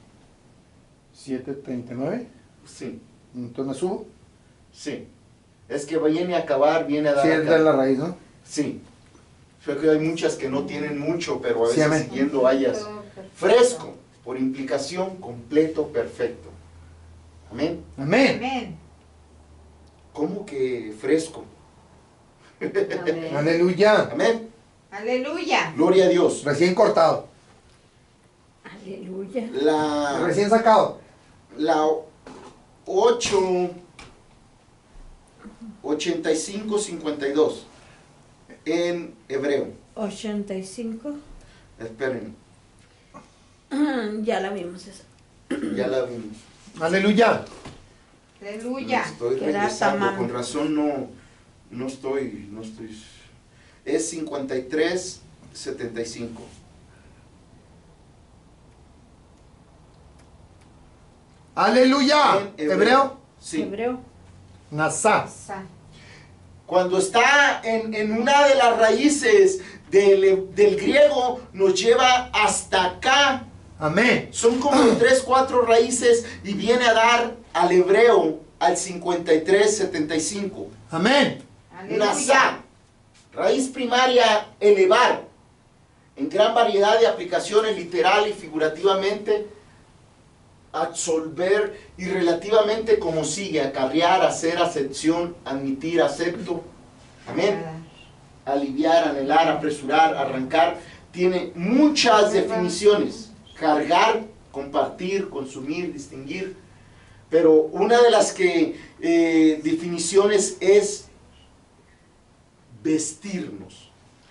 7:39. Sí, Entonces me subo. sí. Es que viene a acabar, viene a dar Sí, es de acá. la raíz, ¿no? Sí. Creo que hay muchas que no tienen mucho, pero a Sí, veces amén. siguiendo hayas. Todo perfecto. Fresco, por implicación, completo, perfecto. Amén. Amén. Amén. ¿Cómo que fresco? Amén. Aleluya. Amén. Aleluya. Gloria a Dios. Recién cortado. Aleluya. Recién sacado. La 85:52 en hebreo. 85. Esperen, Ya la vimos esa. ya la vimos. Aleluya. Aleluya. Estoy Qué lata, regresando, mami. con razón no estoy. Es 53:75. Aleluya. En Hebreo. Sí. Hebreo. Nasá. Sa- Cuando está en una de las raíces del griego, nos lleva hasta acá. Amén. Son como 3, 4 raíces y viene a dar al hebreo al 53:75. Amén. Aleluya. Nasá, raíz primaria, elevar. En gran variedad de aplicaciones literal y figurativamente, absolver y relativamente como sigue: acarrear, hacer, acepción, admitir, acepto. Amén. Aliviar, anhelar, apresurar, arrancar. Tiene muchas definiciones. Cargar, compartir, consumir, distinguir. Pero una de las definiciones es vestirnos.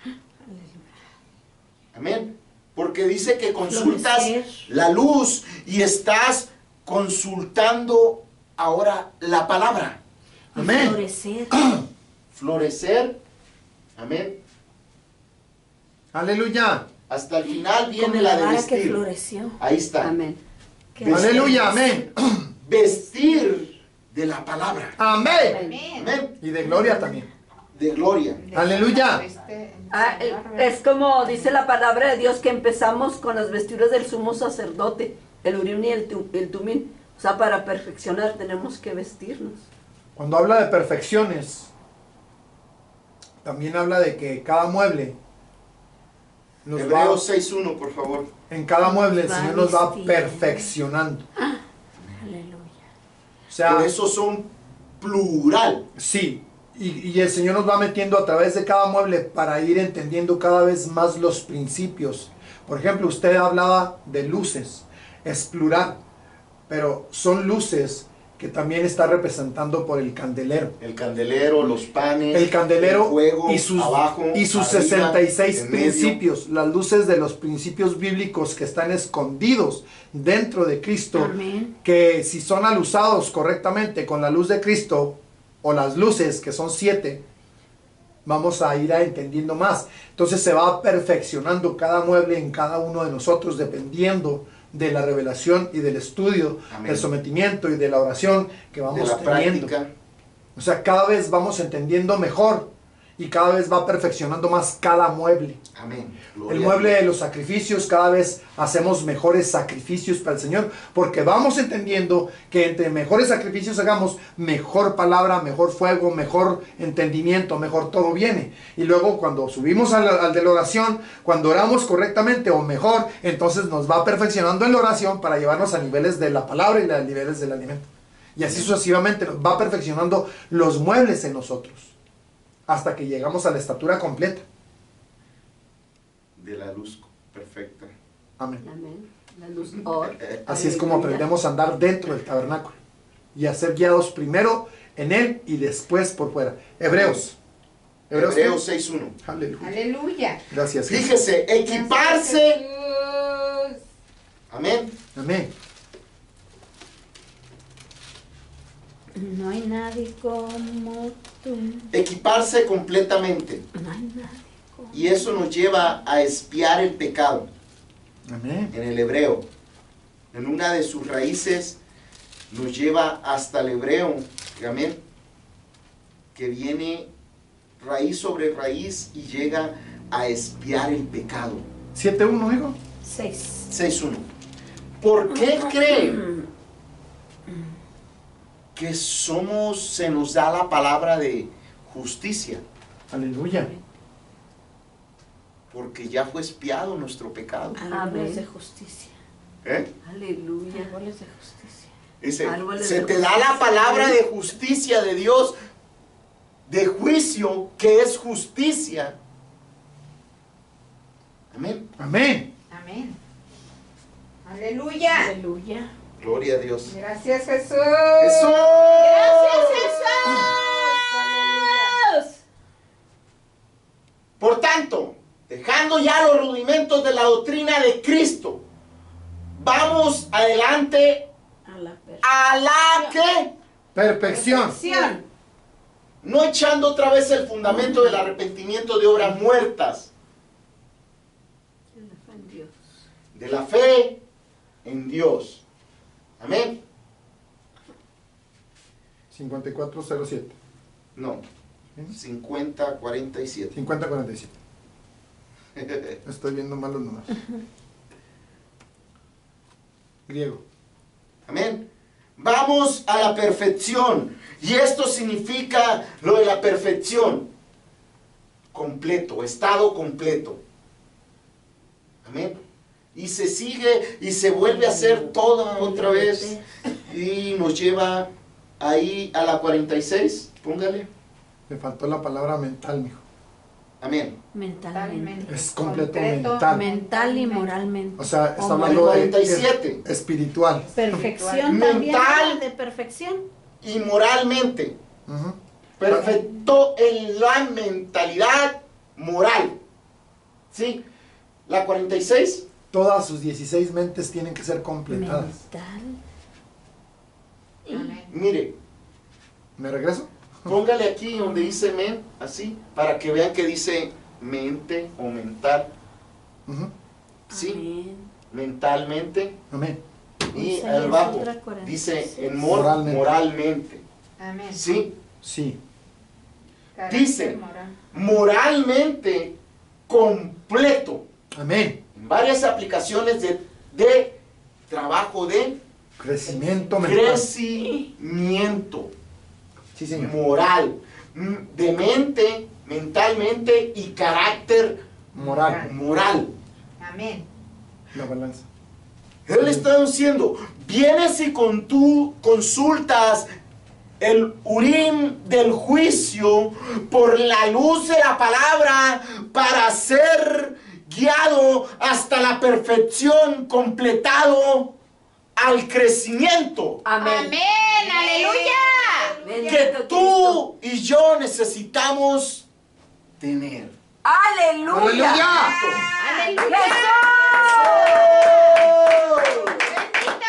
Amén. Porque dice que consultas Florecer. la luz y estás consultando ahora la palabra. Amén. Florecer. Florecer. Amén. Aleluya. Hasta el final viene Como la la de vara que vestir. floreció. Ahí está. Amén. Que Aleluya. Amén. Vestir de la palabra. Amén. Amén. Amén. Y de gloria también. De gloria. Aleluya. Ah, es como dice la palabra de Dios que empezamos con las vestiduras del sumo sacerdote, el urim y el tumín. O sea, para perfeccionar tenemos que vestirnos. Cuando habla de perfecciones, también habla de que cada mueble nos va, Hebreos 6:1, por favor. en cada mueble el Va Señor nos va vistiendo. perfeccionando. Aleluya. O sea, Por eso son plural. sí, y el Señor nos va metiendo a través de cada mueble para ir entendiendo cada vez más los principios. Por ejemplo, usted hablaba de luces, es plural, pero son luces que también está representando por el candelero. El candelero, los panes, El candelero el fuego, y sus abajo, 66 en medio. principios, las luces de los principios bíblicos que están escondidos dentro de Cristo, Amén. que si son usados correctamente con la luz de Cristo, o las luces, que son 7, vamos a ir entendiendo más. Entonces se va perfeccionando cada mueble en cada uno de nosotros, dependiendo de la revelación y del estudio, Amén. del sometimiento y de la oración que De vamos la teniendo. práctica. O sea, cada vez vamos entendiendo mejor y cada vez va perfeccionando más cada mueble. Amén. El Gloria mueble a de Dios. los sacrificios, cada vez hacemos mejores sacrificios para el Señor, porque vamos entendiendo que entre mejores sacrificios hagamos, mejor palabra, mejor fuego, mejor entendimiento, mejor todo viene. Y luego cuando subimos al de la oración, cuando oramos correctamente o mejor, entonces nos va perfeccionando en la oración para llevarnos a niveles de la palabra y a niveles del alimento. Y así sucesivamente nos va perfeccionando los muebles en nosotros, hasta que llegamos a la estatura completa. De la luz perfecta. Amén. Amén. La luz or. Así es como Aleluya. aprendemos a andar dentro del tabernáculo y a ser guiados primero en él y después por fuera. Hebreos. Hebreos 6:1. Aleluya. Aleluya. Gracias, Jesús. Fíjese, equiparse. Jesús. Amén. Amén. No hay nadie como tú. Equiparse completamente. No hay nadie como Y eso nos lleva a expiar el pecado. Amén. En el hebreo, en una de sus raíces, nos lleva hasta el hebreo, amén, que viene raíz sobre raíz y llega a expiar el pecado. 7:1, hijo. 6. 6:1. ¿Por qué creen que se nos da la palabra de justicia? Aleluya. Porque ya fue expiado nuestro pecado. Árboles de justicia. ¿Eh? Aleluya. Árboles de justicia. Dice, Árboles se de te da justicia. la palabra de justicia de Dios, de juicio, que es justicia. Amén. Amén. Amén. Aleluya. Aleluya. Gloria a Dios. Gracias, Jesús. ¡Eso! ¡Gracias, Jesús! Por tanto, dejando ya los rudimentos de la doctrina de Cristo, vamos adelante A la persona. a la que, Perfección. Perfección. no echando otra vez el fundamento del arrepentimiento de obras muertas, Dios. de la fe en Dios. Amén. 54:07. No, 50:47. 50:47. Estoy viendo mal los números. Griego. Amén. Vamos a la perfección. Y esto significa lo de la perfección. Completo, estado completo. Amén. Y se sigue y se vuelve a hacer todo otra vez. Y nos lleva ahí a la 46. Póngale. Me faltó la palabra mental, mijo. Amén. Mentalmente. Es completo Completo. mental. Mental y moralmente. O sea, está Como hablando de 47. espiritual. Perfección Mental. también. habla de perfección. Y moralmente. Ujú. Perfecto en la mentalidad moral. ¿Sí? La 46. Todas sus 16 mentes tienen que ser completadas. Mental. Amén. Mire, ¿Me regreso? póngale aquí donde dice men, así, para que vean que dice mente o mental. Ujú. ¿Sí? Amén. Mentalmente. Amén. Y Isaías abajo otra 46. dice en Moralmente. moralmente. Amén. ¿Sí? Sí. Carácter Dice, moral. moralmente completo. Amén. En varias aplicaciones de trabajo de Crecimiento mental. crecimiento Sí, señor. moral, de mente, mentalmente y carácter Moral. moral. Amén. La balanza. Él está diciendo, vienes y tú consultas el Urim del juicio por la luz de la palabra para ser guiado hasta la perfección, completado al crecimiento Amén. Amén. Aleluya. Bendito que Cristo. tú y yo necesitamos tener. Aleluya. Aleluya. Bendito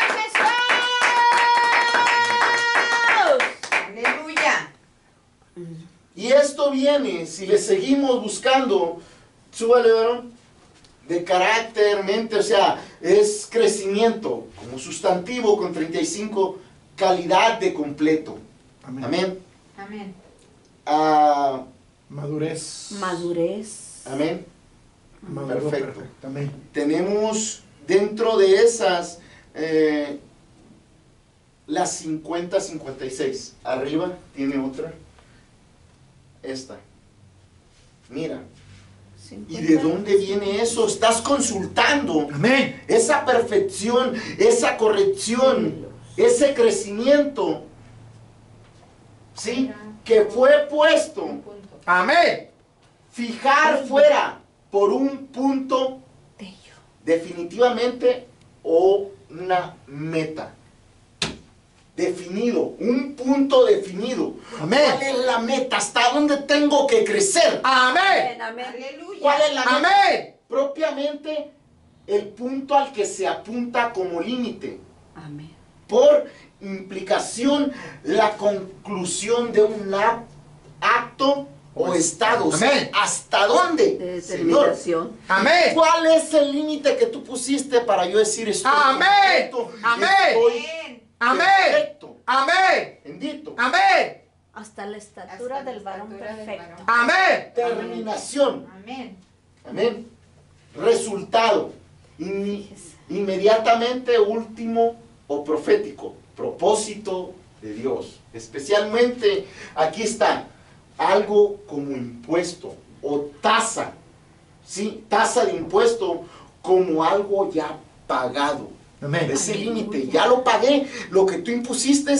Jesús. Aleluya. Y esto viene, si le seguimos buscando, súbale, varón, de carácter, mente, o sea, es crecimiento, como sustantivo con 35, calidad de completo. Amén. Amén. Amén. Ah, Madurez. Madurez. amén. Maduro Perfecto. perfecto. Amén. Tenemos dentro de esas las 50-56. Arriba tiene otra. Esta. Mira. ¿Y de dónde viene eso? Estás consultando Amén. esa perfección, esa corrección, ese crecimiento, ¿sí? Que fue puesto, Un punto. Amén. fijar fuera por un punto Bello. definitivamente o una meta. Definido, un punto definido. Amén. ¿Cuál es la meta? ¿Hasta dónde tengo que crecer? Amén. Amén. Aleluya. ¿Cuál es la meta? Amén. Propiamente el punto al que se apunta como límite. Amén. Por implicación, la conclusión de un acto o estado. Amén. ¿Hasta dónde, De Señor? determinación. Amén. ¿Cuál es el límite que tú pusiste para yo decir estoy Amén. completo, Amén. estoy Amén. Amén. perfecto, Amén. bendito? Amén. Hasta la estatura Hasta la del varón estatura del perfecto. varón. Amén. Terminación. Amén. Amén. resultado inmediatamente último o profético, propósito de Dios. Especialmente aquí está algo como impuesto o tasa, ¿sí? Tasa de impuesto como algo ya pagado. Amén. Ese límite, ya lo pagué, lo que tú impusiste.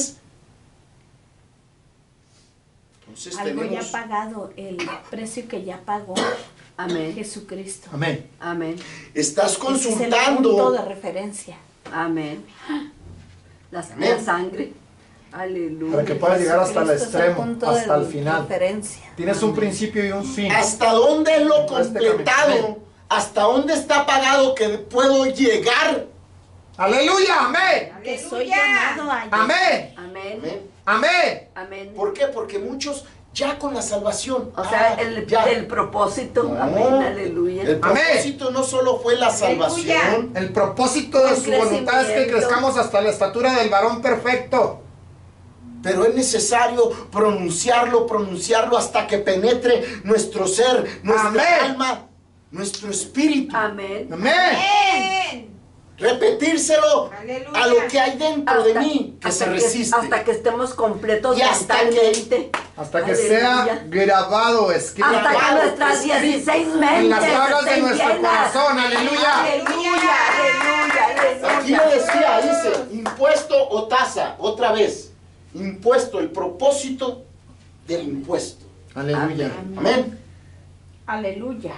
Entonces Algo ya tenemos, pagado, el precio que ya pagó Amén. Jesucristo. Amén. Amén. estás Ese es el punto consultando. de referencia. Amén. Amén. La sangre. Aleluya. Para que puedas llegar hasta el Jesucristo es extremo, punto hasta de el final. referencia. Tienes un principio y un fin. ¿Hasta dónde es lo Este camino. completado? Amén. ¿Hasta dónde está pagado que puedo llegar? Aleluya, amén. Que soy llamado a Amén. Amén. Amén. Amén. Amén. ¿Por qué? Porque muchos ya con la salvación. O sea, ya. el propósito. No, Amén. Aleluya. El propósito no solo fue la salvación. El propósito de El su voluntad es que crecimiento. crezcamos hasta la estatura del varón perfecto. Pero es necesario pronunciarlo hasta que penetre nuestro ser, nuestra Amén. alma, nuestro espíritu. Amén. Amén. Amén. Repetírselo Aleluya. a lo que hay dentro de mí que hasta se resiste. hasta que estemos completos Y hasta que- mentalmente. Hasta que Aleluya. sea grabado, escrito Hasta que grabado, nuestras escrito 16 mentes en las tablas de estén nuestro llenas. corazón. Aleluya. Aleluya, aleluya, Aquí aleluya. lo decía, dice, impuesto o tasa, otra vez. Impuesto, el propósito del impuesto. Aleluya. Amén. Aleluya.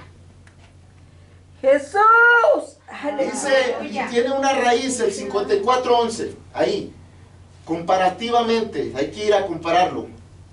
Jesús. Dice, y tiene una raíz, el 54:11, ahí, comparativamente, hay que ir a compararlo.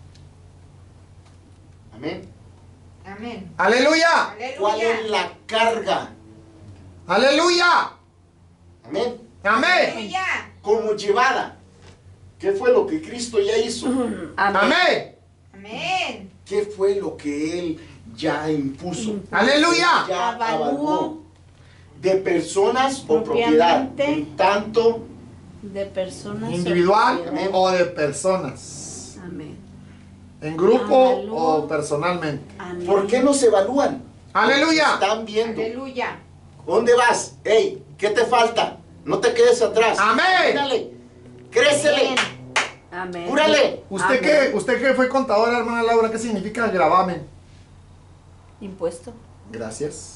Amén. Amén. Aleluya. ¿Cuál es Aleluya. la carga? Aleluya. Amén. Amén. Aleluya. Como llevada. ¿Qué fue lo que Cristo ya hizo? Amén. Amén. Amén. ¿Qué fue lo que Él ya impuso? Aleluya. Ya Avalúo. avalúo. De personas o propiedad. Propiamente. En tanto, De personas. Individual Amén. o de personas. Amén. En grupo Avalúo. o personalmente. Amén. ¿por qué no se evalúan? Aleluya. Están viendo. Aleluya. ¿Dónde vas? Ey, ¿qué te falta? No te quedes atrás. Amén. Mírale, crécele, Amén. cúrale. Usted que fue contadora, hermana Laura, ¿qué significa el gravamen? Impuesto. Gracias.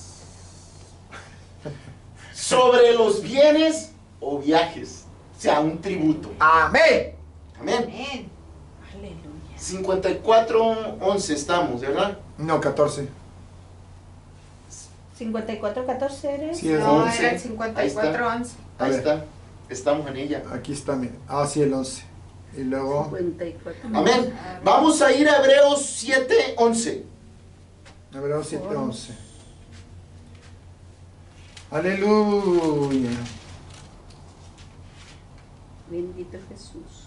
Sobre los bienes o viajes, o sea, un tributo. Amén. Amén. Amén. Aleluya. 54:11 estamos, ¿verdad? No, 14. 54-14 eres. Sí, es No, 11. era el 54:11. A Ahí ver. está. Estamos en ella. Aquí está, mire. Ah, sí, el 11. Y luego. 54. Amén. Vamos a ir a Hebreos 7:11. Hebreos 7:11. Aleluya. Bendito Jesús.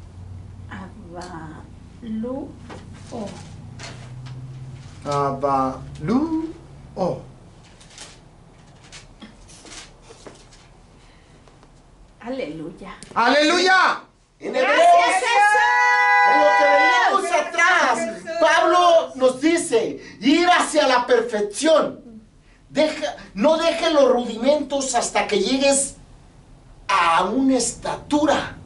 Avalúo. Avalú. Oh. Aleluya. Aleluya. En Hebreos, en lo que veíamos atrás, Pablo nos dice, ir hacia la perfección. No deje los rudimentos hasta que llegues a una estatura.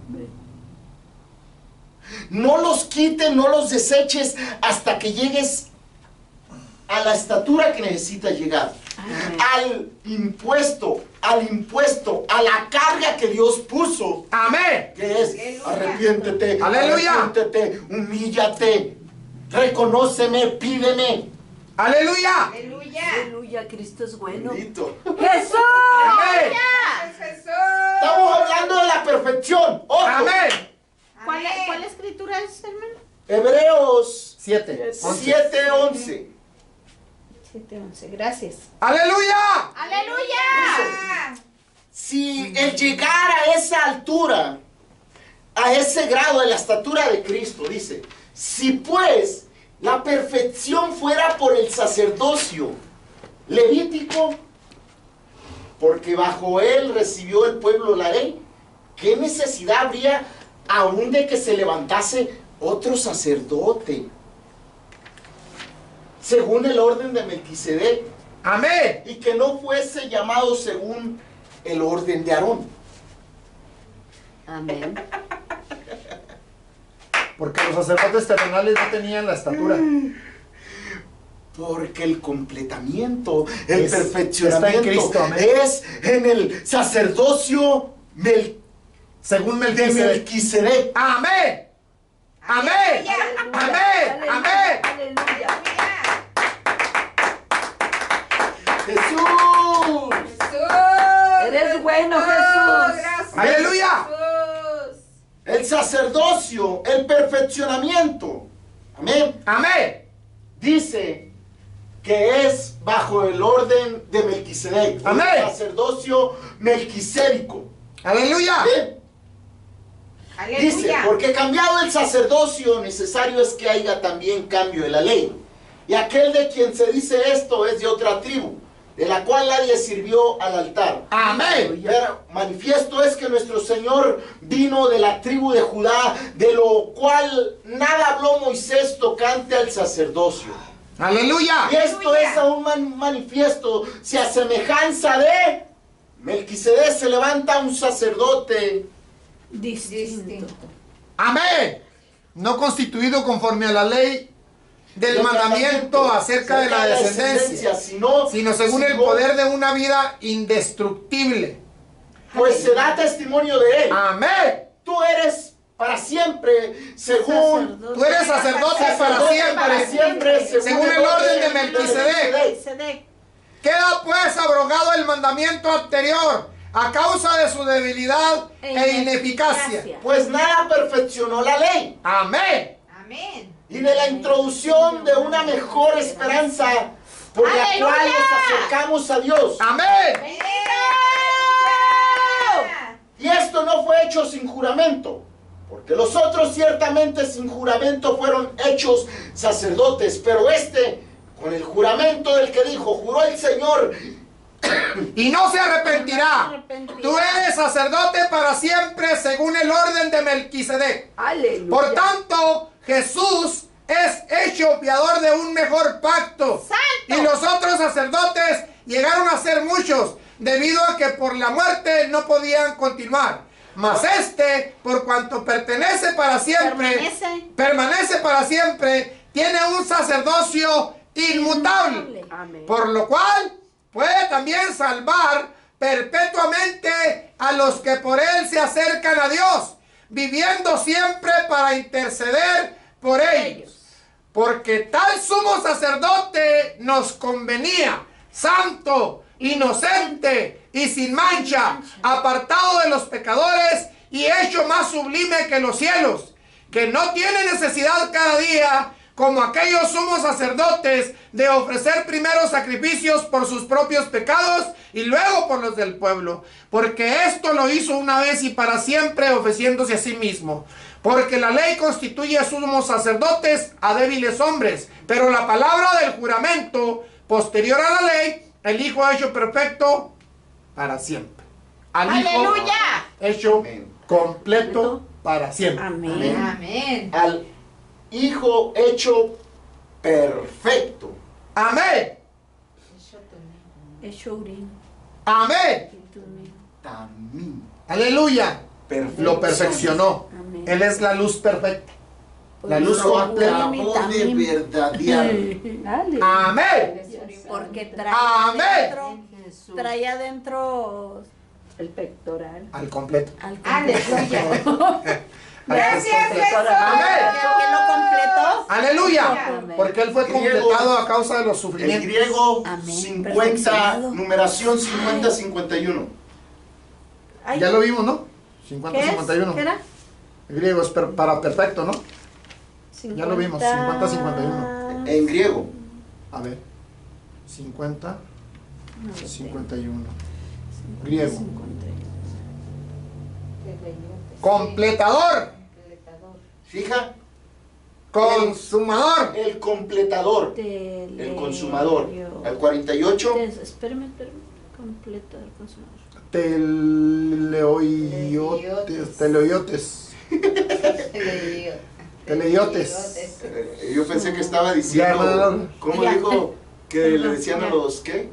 No los quites, no los deseches hasta que llegues a la estatura que necesitas llegar. Amén. Al impuesto, a la carga que Dios puso. Amén. Que es, Aleluya. arrepiéntete, Aleluya. arrepiéntete, humíllate, reconóceme, pídeme. Aleluya. Aleluya. Aleluya, Cristo es bueno. Bendito. Jesús. Amén. Jesús. Estamos hablando de la perfección. Ojo. Amén. ¿Cuál escritura es, hermano? Hebreos 7. 7:11. 7:11. Gracias. Aleluya. ¡Aleluya! Si el llegar a esa altura, a ese grado de la estatura de Cristo, dice, si pues la perfección fuera por el sacerdocio levítico, porque bajo él recibió el pueblo la ley, ¿qué necesidad habría aún de que se levantase otro sacerdote según el orden de Melquisedec, Amén. y que no fuese llamado según el orden de Aarón. Amén. Porque los sacerdotes terrenales no tenían la estatura. Porque el completamiento, el Está en perfeccionamiento Cristo, amén. es en el sacerdocio Según de Melquisedec. Melquisedec. Amén. Amén. Aleluya. Amén. Amén. Aleluya. Jesús. Jesús. Eres bueno, Jesús. Gracias. Aleluya. Jesús. El sacerdocio, el perfeccionamiento. Amén. Amén. Dice que es bajo el orden de Melquisedec. Amén. El sacerdocio melquisédico. Aleluya. Amén. Dice, Aleluya. porque cambiado el sacerdocio, necesario es que haya también cambio de la ley. Y aquel de quien se dice esto es de otra tribu, de la cual nadie sirvió al altar. Amén. Pero manifiesto es que nuestro Señor vino de la tribu de Judá, de lo cual nada habló Moisés tocante al sacerdocio. Aleluya. Y esto es aún manifiesto, si a semejanza de Melquisedec se levanta un sacerdote Distinto. Amén. No constituido conforme a la ley del mandamiento acerca de la descendencia, sino según el poder de una vida indestructible. pues se da testimonio de él. Amén. Tú eres para siempre, según Tú eres sacerdote para siempre, según el orden de Melquisedec. Queda pues abrogado el mandamiento anterior a causa de su debilidad e ineficacia. Pues nada perfeccionó la ley. Amén. Amén. Y de la introducción de una mejor esperanza por la ¡Aleluya! cual nos acercamos a Dios. Amén. Y esto no fue hecho sin juramento, porque los otros ciertamente sin juramento fueron hechos sacerdotes, pero este, con el juramento del que dijo, juró el Señor, Y no se arrepentirá. Tú eres sacerdote para siempre según el orden de Melquisedec. Aleluya. Por tanto, Jesús es hecho fiador de un mejor pacto. ¡Santo! Y los otros sacerdotes llegaron a ser muchos, debido a que por la muerte no podían continuar. Mas este, por cuanto pertenece para siempre, permanece para siempre, tiene un sacerdocio inmutable. Amén. Por lo cual puede también salvar perpetuamente a los que por él se acercan a Dios, viviendo siempre para interceder por ellos. Porque tal sumo sacerdote nos convenía, santo, inocente y sin mancha, apartado de los pecadores y hecho más sublime que los cielos, que no tiene necesidad cada día, como aquellos sumos sacerdotes, de ofrecer primero sacrificios por sus propios pecados y luego por los del pueblo, porque esto lo hizo una vez y para siempre, ofreciéndose a sí mismo. Porque la ley constituye a sumos sacerdotes a débiles hombres, pero la palabra del juramento, posterior a la ley, el Hijo hecho perfecto para siempre. Al Hijo ¡Aleluya! hecho Amén. completo para siempre. Amén. Amén. al Hijo hecho perfecto. Amén. Hecho urín. Amén. También. Aleluya. Perfección. Lo perfeccionó. Amén. Él es la luz perfecta. La luz Lo completa. acabó de verdadear. Dale. Amén. Porque Amén. Jesús. trae adentro El pectoral. Al completo. al Aleluya. Al Gracias, completo. Jesús. Amén. que lo completó. Aleluya. Amén. Porque él fue Griego. completado a causa de los El sufrimientos. griego Amén. 50, Perfeccionado. numeración 50-51. Ay, Ya lo vimos, ¿no? ¿qué es? 50-51. ¿Qué era? El griego es para perfecto, ¿no? Ya lo vimos, 50-51. En griego. A ver. 50, 51. Griego. Completador. Fija, Consumador. el completador, el consumador. Al 48, Espérame. Completo el consumador. Teleoiotes. Teleiotes. yo pensé que estaba diciendo, Ya, hermano. ¿cómo Ya. dijo? que le decían a los, ¿qué?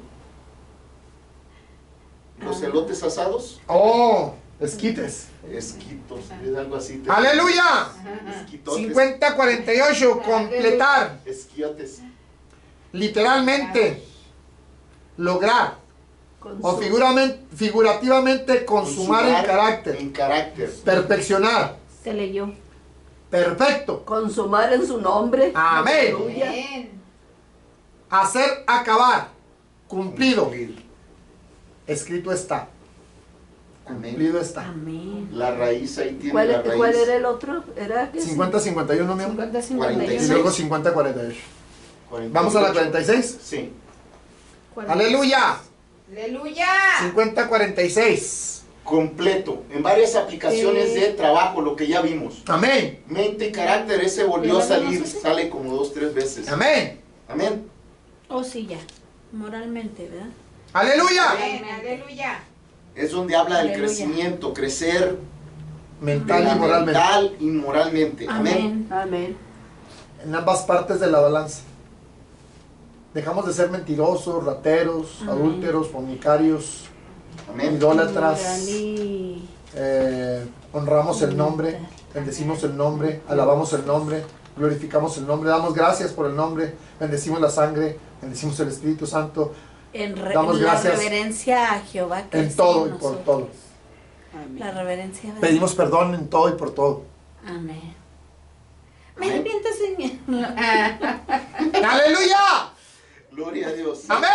Los elotes asados. Oh, esquites. Esquitos, es algo así. ¡Aleluya! Esquitotes. 50-48, completar. Esquiotes. Literalmente, lograr. O figurativamente, consumar en carácter. En carácter. Perfeccionar. Se leyó. Perfecto. Consumar en su nombre. Amén. Aleluya. Amén. Hacer acabar. Cumplido. Cumplir. Escrito está. Amén. Cumplido está. Amén. La raíz ahí tiene ¿Cuál, la raíz. ¿Cuál era el otro? ¿Era qué? 50-51, mi amor. 50-51. Y luego 50-48. 48. Vamos a la 46. Sí. Aleluya. Aleluya. 50-46. Completo. En varias aplicaciones de trabajo, lo que ya vimos. Amén. Mente y carácter, ese volvió a ¿Ya lo salir. vimos ese? Sale como 2-3 veces. Amén. Amén. Oh, sí, ya. Moralmente, ¿verdad? Aleluya. Amén. Aleluya. Es donde habla del Aleluya. crecimiento, crecer Mental y moralmente. mental y moralmente. Amén. Amén. Amén. En ambas partes de la balanza. Dejamos de ser mentirosos, rateros, Amén. adúlteros, fornicarios, Amén. idólatras. Moral y- Honramos el nombre, bendecimos el nombre, alabamos el nombre, glorificamos el nombre, damos gracias por el nombre, bendecimos la sangre, bendecimos el Espíritu Santo, la Damos gracias reverencia a Jehová que en es todo y en por nosotros. todo. La reverencia. ¿verdad? Pedimos perdón en todo y por todo. Amén. Me arrepiento, Señor. ¡Aleluya! Gloria a Dios. ¡Amén!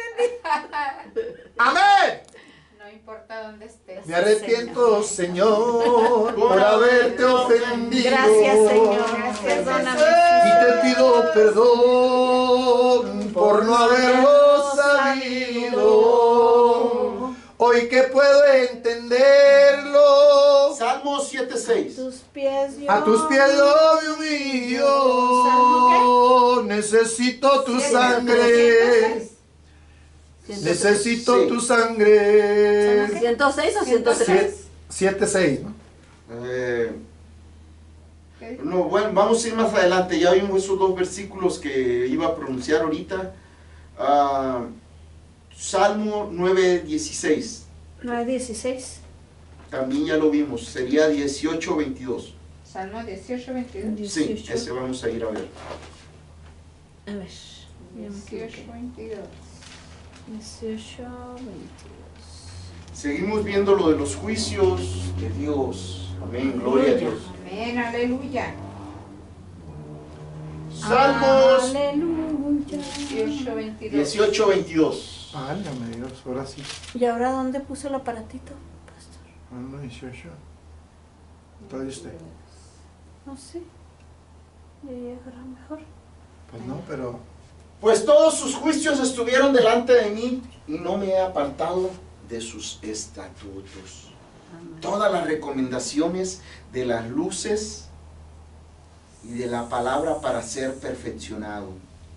¡Amén! No importa dónde estés. Me arrepiento, Señor, por haberte ofendido. Gracias, Señor. Gracias, Perdóname. Y te pido perdón por no haberlo sabido. Hoy que puedo entenderlo, Salmo 7:6. Tus pies yo. a tus pies yo me humillo. ¿Salmo Necesito tu Sí, sangre. 106. Necesito Sí. tu sangre. ¿106 o 103? 7-6, ¿no? No, bueno, vamos a ir más adelante. Ya vimos esos dos versículos que iba a pronunciar ahorita. Salmo 9:16. 9:16. También ya lo vimos. Sería 18:22. Salmo 18, 22. Sí, 18. ese vamos a ir a ver. A ver. ya me 18, equivoqué. 22. 18, 22. Seguimos viendo lo de los juicios de Dios. Amén, gloria a Dios. Amén. Aleluya. Salmos Aleluya. 18, 22. 18:22. Válgame Dios, ahora sí. ¿Y ahora dónde puso el aparatito, pastor? Salmo 18. ¿Todavía usted? No sé. Ya llegará mejor. Pues no, pero... Pues todos sus juicios estuvieron delante de mí y no me he apartado de sus estatutos. Todas las recomendaciones de las luces y de la palabra para ser perfeccionado.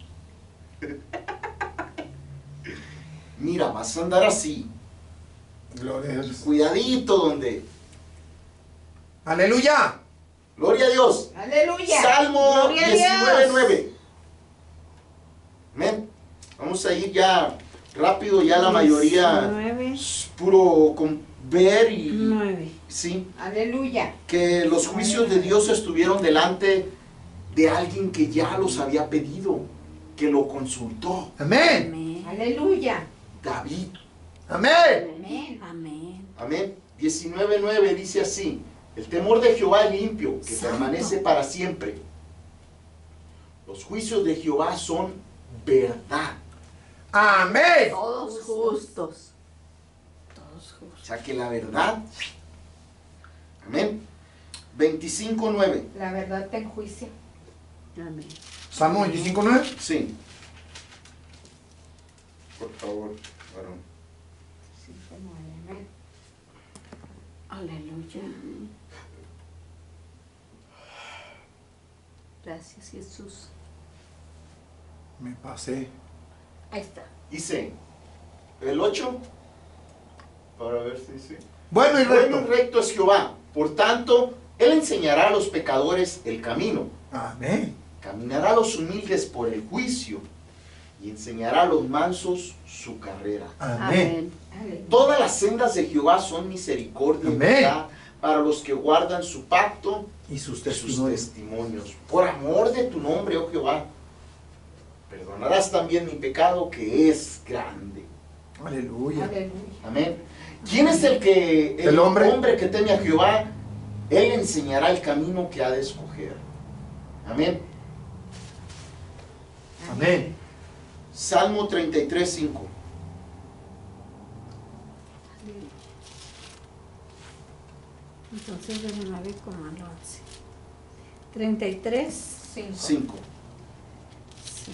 Mira, vas a andar así, Gloria a Dios. cuidadito donde. ¡Aleluya! Gloria a Dios. Aleluya. Salmo Gloria a Dios. 19:9. Amén. Vamos a ir ya rápido, ya la mayoría 9. es puro con ver y 9. sí, Aleluya. que los juicios de Dios estuvieron delante de alguien que ya los había pedido, que lo consultó, Amén. Amén. Aleluya. David. Amén. Amén. Amén. Amén. 19:9 dice así: el temor de Jehová es limpio, que Santo. permanece para siempre. Los juicios de Jehová son verdad. Amén. Todos justos. Todos O justos. sea que la verdad. Amén. 25:9. La verdad te enjuicia. Amén. Salmo 25:9. Sí. Por favor, varón. 5, 9. Amén. Aleluya. Gracias, Jesús. Me pasé. Ahí está. Dice el 8. Para ver si dice. Bueno y Bueno y recto. recto es Jehová. Por tanto, Él enseñará a los pecadores el camino. Amén. Caminará a los humildes por el juicio y enseñará a los mansos su carrera. Amén. Aleluya. Todas las sendas de Jehová son misericordia y Amén. verdad para los que guardan su pacto Y sus y sus testimonios. testimonios. Por amor de tu nombre, oh Jehová, perdonarás también mi pecado que es grande. Aleluya. Aleluya. Amén. ¿Quién es el hombre que teme a Jehová? Él le enseñará el camino que ha de escoger. Amén. Amén. Salmo 33:5. Entonces del 9 como al 11. 33, 5. 5. 5.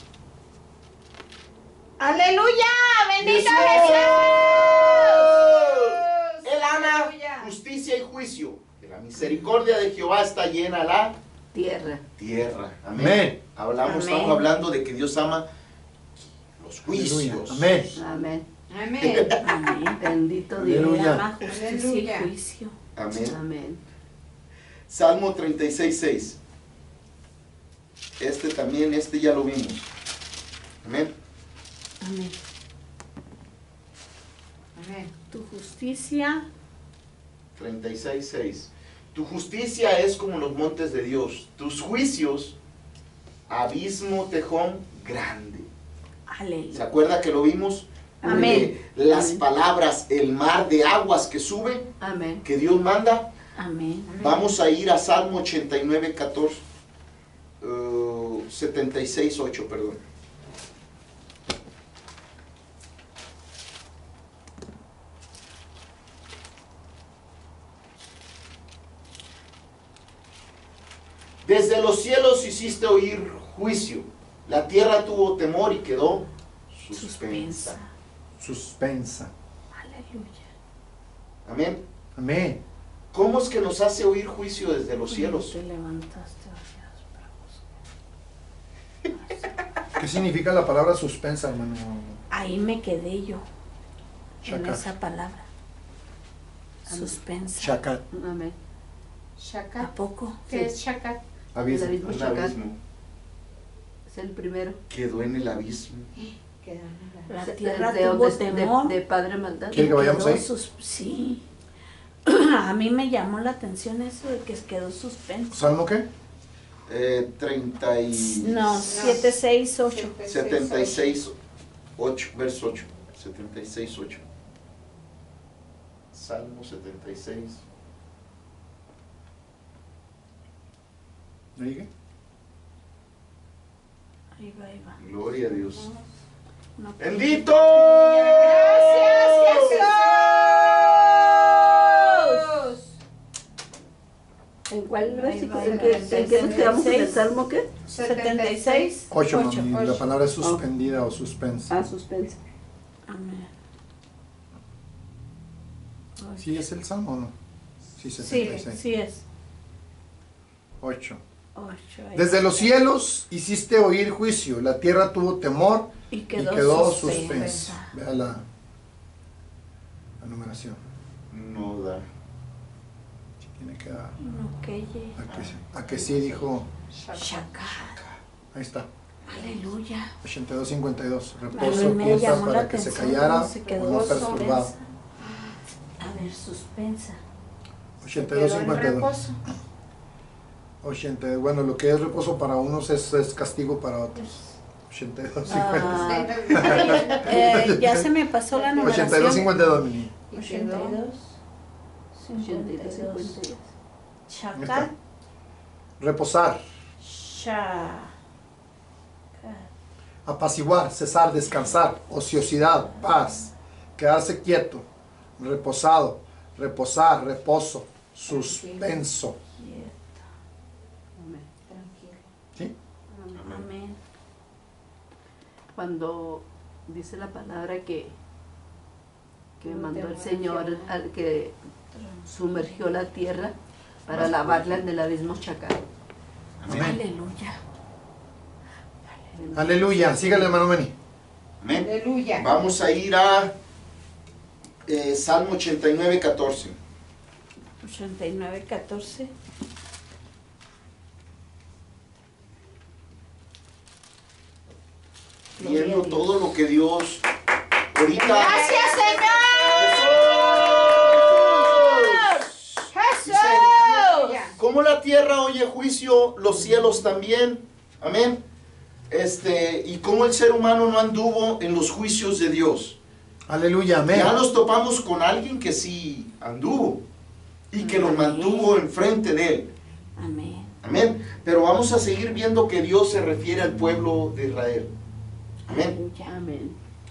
¡Aleluya! ¡Bendito Jesús. Jesús! Él ama Aleluya. justicia y juicio. De la misericordia de Jehová está llena la Tierra. tierra. Amén. Amén. Estamos Amén. hablando de que Dios ama los Aleluya. juicios. Amén. Amén. Amén. Amén. Bendito Dios. Aleluya. Ama justicia y Aleluya. juicio. Amén. Amén. Salmo 36:6. También, ya lo vimos. Amén. Amén. Amén. Tu justicia 36:6. Tu justicia es como los montes de Dios, tus juicios, abismo tejón grande. ¿Se aleluya. acuerda que lo vimos? Amén. Las Amén. palabras, el mar de aguas que sube, Amén. que Dios manda. Amén. Vamos a ir a Salmo 89:14. 76:8, perdón. Desde los cielos hiciste oír juicio, la tierra tuvo temor y quedó suspensa. Suspensa. Aleluya. Amén. Amén. ¿Cómo es que nos hace oír juicio desde los cielos? Te levantaste, oh Dios, para ¿Qué significa la palabra suspensa, hermano? ahí me quedé yo en Shaka. esa palabra. Suspensa. Shakat. Amén. ¿A Shakat. poco? ¿Qué es Shakat? Abismo. El abismo Un Shakat. abismo. Es el primero. Quedó en el abismo. Quedó en la- La tierra de, tuvo de, temor. de padre maldad. ¿Quiere que vayamos Quedó ahí? Sí. A mí me llamó la atención eso de que quedó suspenso. ¿Salmo qué? 30 y... No, 7, 6, 8. 76, 8, verso 8. 76, 8. Salmo 76. ¿Ahí qué? Ahí va, ahí va. Gloria a Dios. No. ¡Bendito! Gracias, Jesús. ¿En cuál versículo? va, ¿En ahí qué, va. en qué nos quedamos en el 76. Salmo qué? 76. 8, Ocho. mami. La palabra es suspendida o suspensa. Ah, suspensa. Amén. ¿Sí es el Salmo o no? Sí, Sí, 76. sí es. 8. 8. Desde los cielos hiciste oír juicio, la tierra tuvo temor Y y quedó, quedó suspensa. suspensa. Vea la numeración. No da. Sí, tiene que dar. No, que A que sí dijo. Shakat. Ahí está. Aleluya. 82-52. A mí Reposo me quieta llamó la para que se atención callara cómo se o quedó no perturbado. suspensa. A ver, suspensa. 82-52. reposo. 80, bueno, lo que es reposo para unos es castigo para otros. 82-52. Ah, ya se me pasó la numeración. 82-52, mi niña. 82. 82, 52. 52. Shakat. Reposar, Shakat. apaciguar, cesar, descansar, ociosidad, paz, quedarse quieto, reposado, reposar, reposo, suspenso. Amén. Tranquilo. ¿Sí? Amén. Cuando dice la palabra que No mandó te el muevas, Señor Jehová. al que sumergió la tierra para lavarla en el abismo Chacal. Amén. Aleluya. Aleluya. Sígale, hermano Meni. Amén. Aleluya. Vamos a ir a Salmo 89:14. 89, 14. viendo todo lo que Dios ahorita... Gracias, Señor. Jesús. Como la tierra oye juicio, los cielos también. Amén. Y como el ser humano no anduvo en los juicios de Dios. Aleluya, amén. Ya nos topamos con alguien que sí anduvo y que nos mantuvo enfrente de él. Amén. Amén. Pero vamos a seguir viendo que Dios se refiere al pueblo de Israel. Amén. Aleluya. Amén.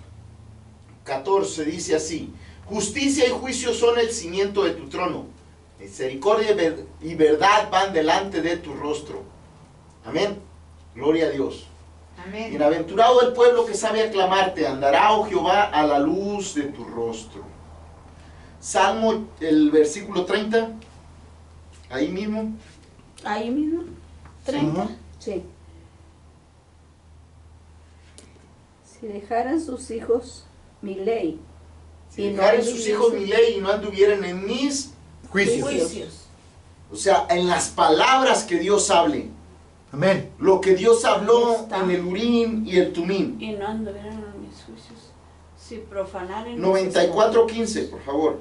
14 dice así: justicia y juicio son el cimiento de tu trono. Misericordia y verdad van delante de tu rostro. Amén. Gloria a Dios. Amén. Bienaventurado el pueblo que sabe aclamarte, andará, oh Jehová, a la luz de tu rostro. Salmo, el versículo 30, ahí mismo. Ahí mismo. 30. Sí. Si dejaran sus hijos mi ley. Si y no dejaren sus hijos mi anduviesen ley y no anduvieran en mis, Juicios. o sea, en las palabras que Dios hable, Amén. lo que Dios habló Está. en el Urim y el Tumim. y no anduvieran en mis juicios. Si profanaren 94:15, por favor.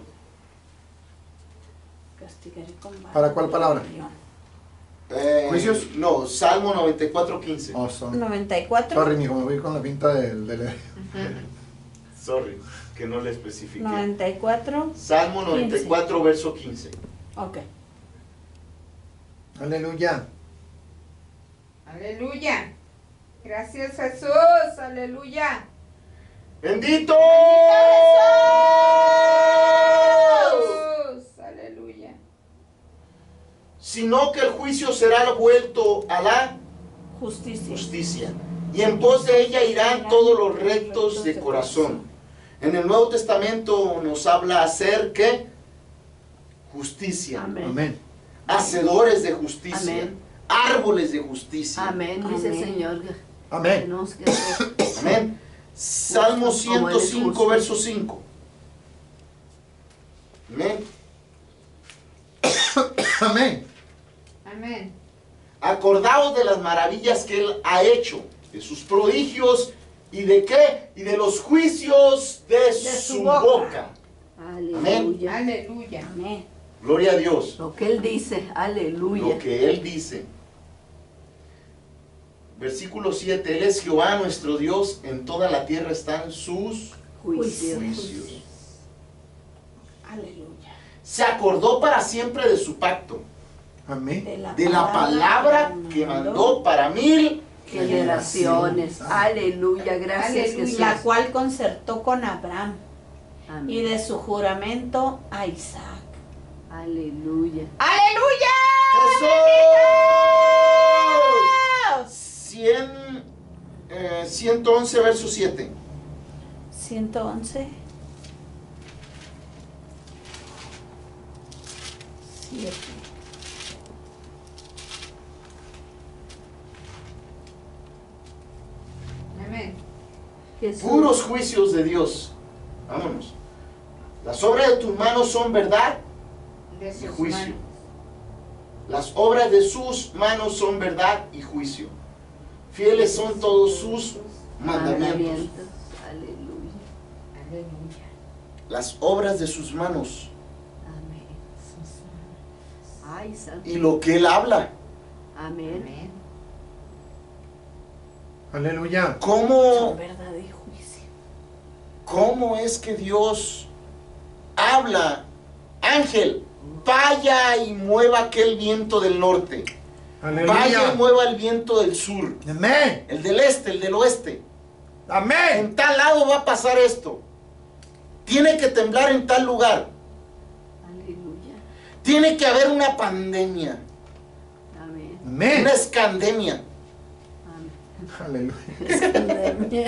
castigaré con vara ¿Para cuál y palabra? rebelión. ¿Juicios? No, Salmo 94:15. Oh, sorry. 94. Sorry, mijo, me voy con la pinta del Sorry, que no le especifiqué. 94. Salmo 94, verso 15. Ok. Aleluya. Aleluya. Gracias, Jesús. Aleluya. ¡Bendito! Jesús. Aleluya. Sino que el juicio será vuelto a la Justicia. justicia, y en pos de ella irán todos los rectos de corazón. En el Nuevo Testamento nos habla hacer ¿qué? Justicia. Amén. Amén. Hacedores de justicia. Amén. Árboles de justicia. Amén, dice el Amén. Señor. Amén. Tenemos que hacer. Amén. Salmo Como Él es 105, justo. verso 5. Amén. Amén. Amén. Acordaos de las maravillas que Él ha hecho, de sus prodigios y de qué, y de los juicios de su boca. Aleluya. Aleluya. Amén. Gloria a Dios. Lo que Él dice. Aleluya. Lo que Él dice. Versículo 7. Él es Jehová nuestro Dios, en toda la tierra están sus Juicio. juicios. Aleluya. Se acordó para siempre de su pacto, Amén. de la palabra que mandó para 1000 Generaciones. Aleluya. Gracias, Aleluya. Jesús. La cual concertó con Abraham Amén. y de su juramento a Isaac. Aleluya. ¡Aleluya! ¡Jesús! 111, verso 7. 111. 7. Amén. Jesús. Puros juicios de Dios. Vámonos. Las obras de tus manos son verdad De y sus juicio. manos. Las obras de sus manos son verdad y juicio. Fieles son todos sus mandamientos. Aleluya. Aleluya. Las obras de sus manos Amén. Ay, santo. y lo que Él habla. Amén. Amén. Aleluya. ¿Cómo, Verdad y juicio. cómo es que Dios habla? Ángel, vaya y mueva aquel viento del norte. Vaya y Aleluya. mueva el viento del sur. Amén. El del este, el del oeste. Amén. En tal lado va a pasar esto. Tiene que temblar en tal lugar. Aleluya. Tiene que haber una pandemia, Amén. Amén. una escandemia. Amén. Aleluya. Escandemia.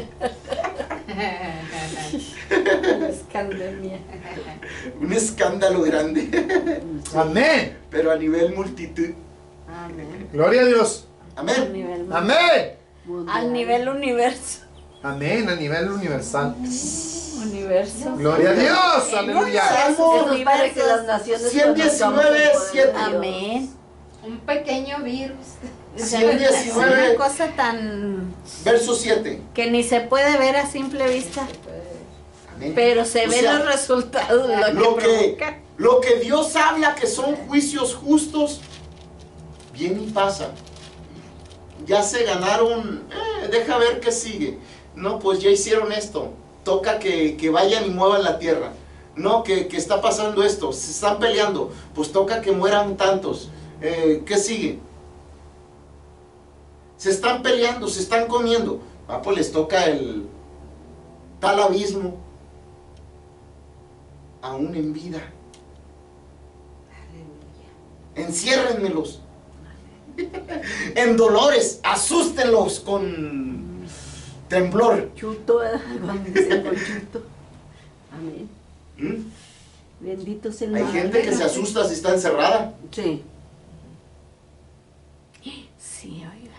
Escandemia. Un escándalo grande, Amén. pero a nivel multitud. Amén. Gloria a Dios. Al Amén. nivel, Amén. Mundial. al nivel universo. Amén. A nivel universal. Universo. Gloria a Dios. Aleluya. Salmo Eso es para que las naciones 119, conozcamos el poder de 7. Dios. Amén. Un pequeño virus. Es 119, una cosa tan verso 7. que ni se puede ver a simple vista, Amén. pero se O ven sea, los resultados de lo que Dios habla que son juicios justos, viene y pasa. Ya se ganaron, deja ver qué sigue. No, pues ya hicieron esto. Toca que vayan y muevan la tierra. No, que está pasando esto. Se están peleando. Pues toca que mueran tantos. ¿Qué sigue? Se están peleando, se están comiendo. Ah, pues les toca el tal abismo. Aún en vida. Enciérrenmelos. En dolores, asústenlos con temblor. Chuto, cuando dicen con chuto. Amén. ¿Mm? Bendito sea el Hay nombre. gente que se asusta si está encerrada. Sí. Sí, oiga,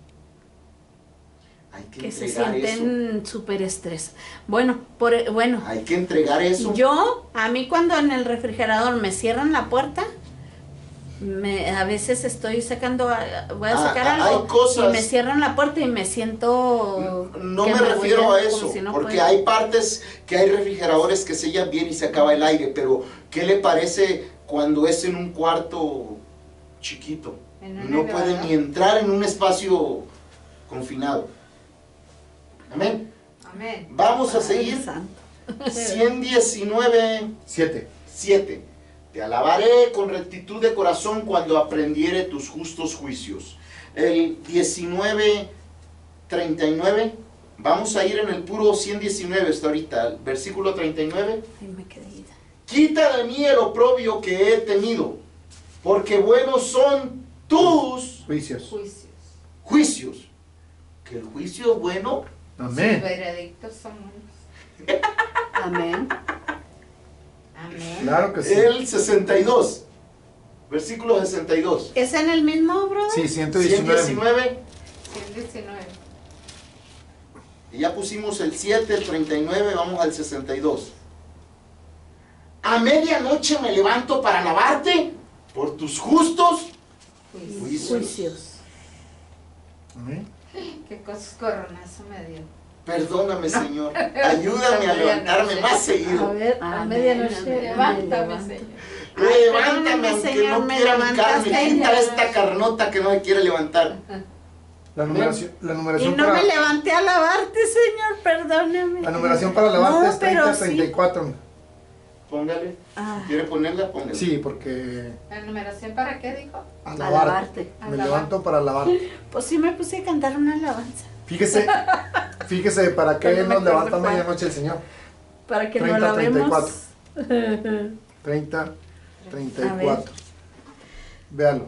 Hay que que se entregar eso. sienten súper estrés. Bueno, bueno, Hay que entregar eso. a mí cuando en el refrigerador me cierran la puerta, a veces estoy sacando, voy a sacar hay algo cosas- y me cierran la puerta y me siento... No que me voy refiero a como eso, si no porque puedo. hay partes que hay refrigeradores que sellan bien y se acaba el aire, pero ¿qué le parece cuando es en un cuarto chiquito? En un No elevador. puede ni entrar en un espacio confinado. Amén. Amén. Vamos a Padre seguir. Santo. 119, 7. 7. Te alabaré con rectitud de corazón cuando aprendiere tus justos juicios. El 19, 39. Vamos a ir en el puro 119 hasta ahorita. El versículo 39. Ay, me quedé ida. Quita de mí el oprobio que he tenido, porque buenos son tus Juicios. Juicios. juicios. Que el juicio es bueno. Amén. Sus veredictos son buenos. Amén. Amén. Claro que sí. El 62. Versículo 62. ¿Es en el mismo, brother? Sí, 119. 119. 119. Y ya pusimos el 7, el 39, vamos al 62. A medianoche me levanto para alabarte por tus justos Juicios. juicios. Juicios. Amén. Qué coscorronazo me dio. Perdóname, Señor. Ayúdame a levantarme más A seguido. ver, a Amén, medianoche. amén. Levántame, levanto. Señor. Ay, Levántame, perdóname, aunque Señor, no me quiera mi levantaste carne. en Quita la esta carnota que no me quiere levantar. La numeración, la Y numeración no para, me levanté a alabarte, Señor, perdóname. la numeración para alabarte No, es pero 30, sí. 34. Póngale. Ah. ¿Quiere ponerla? Póngale. Sí, porque ¿La numeración para qué dijo? alabarte. Alabarte. Me Alabar. levanto para alabarte. Pues sí me puse a cantar una alabanza. Fíjese, fíjese para qué Pero no me nos levanta acuerdo cuál. medianoche el Señor. Para que 30, no alabemos. 30, A 34. Véalo.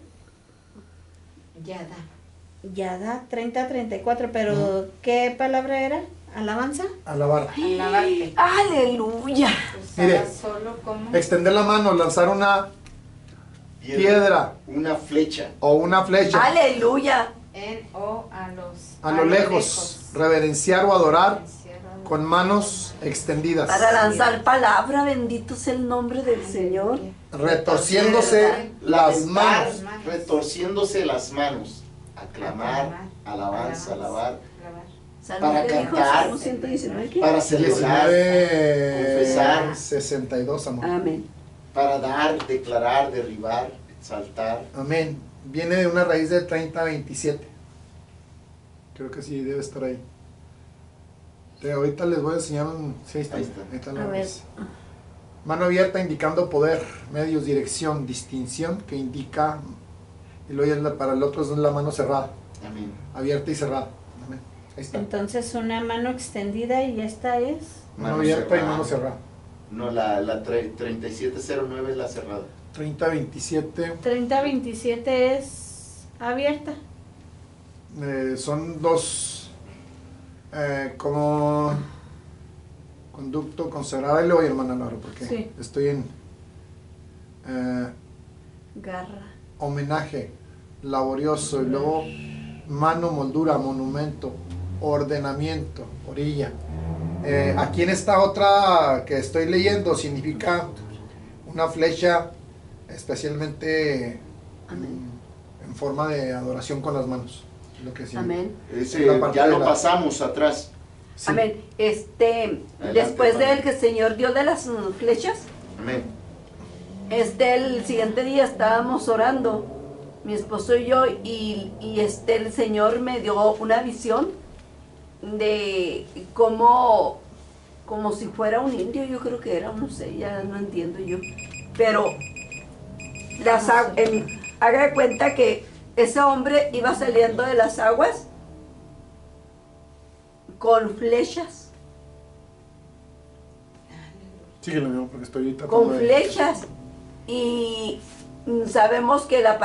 Ya da. Ya da 30-34, pero ¿qué palabra era? ¿Alabanza? Alabar. Alabarte. Aleluya. Usaba Mire. solo como. Extender la mano, lanzar una piedra Una flecha. o una flecha Aleluya. En o a los. a lo lejos. Reverenciar o adorar Encierro. con manos extendidas. Para lanzar palabra, bendito sea el nombre del Señor. Retorciéndose las Lamentar, manos. retorciéndose las manos. Aclamar, Aclamar, alabanza, alabar. Alabar. Salmo Para que dijo, cantar. Salmo 119. ¿qué? Para celebrar, 19, confesar. 62, amor. Amén. para dar, declarar, derribar, exaltar. Amén. Viene de una raíz de 30-27. Creo que sí, debe estar ahí. Ahorita les voy a enseñar un... Sí, ahí está. Ahí está. Ahí está la A ver. raíz. Mano abierta indicando poder, medios, dirección, distinción, que indica... Y luego ya para el otro es la mano cerrada. Amén. Abierta y cerrada. Amén. Ahí está. Entonces una mano extendida y esta es... Mano abierta y mano cerrada. No, la 3709 es la cerrada. 30-27 30-27 es abierta. son dos como conducto consagrado. Y le voy, hermana Laura, porque Sí. estoy en Garra. homenaje laborioso y luego mano, moldura, monumento, ordenamiento, orilla. Aquí en esta otra que estoy leyendo significa una flecha especialmente en forma de adoración con las manos. Lo que sí. Amén. Ese La parte ya de lo la- pasamos atrás. Sí. Amén. Adelante, Después hermano. del que el Señor dio de las flechas, Amén. el siguiente día estábamos orando, mi esposo y yo, y el Señor me dio una visión de como si fuera un indio, yo creo que era, no sé, ya no entiendo yo, pero haga de cuenta que ese hombre iba saliendo de las aguas con flechas, Síguele, mi amor, porque estoy tratando con de- flechas, y sabemos que la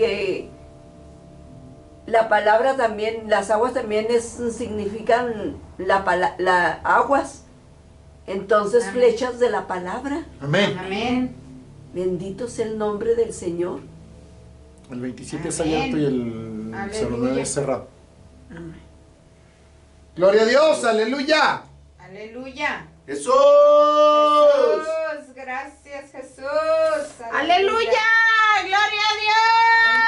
palabra también, las aguas también significan la aguas, entonces Amén. flechas de la palabra. Amén. Amén. Bendito sea el nombre del Señor. El 27 es Amén. abierto y el Aleluya. 09 es cerrado. Gloria a Dios, aleluya. Aleluya. ¡Jesús! Jesús, gracias Jesús. Aleluya, gloria a Dios.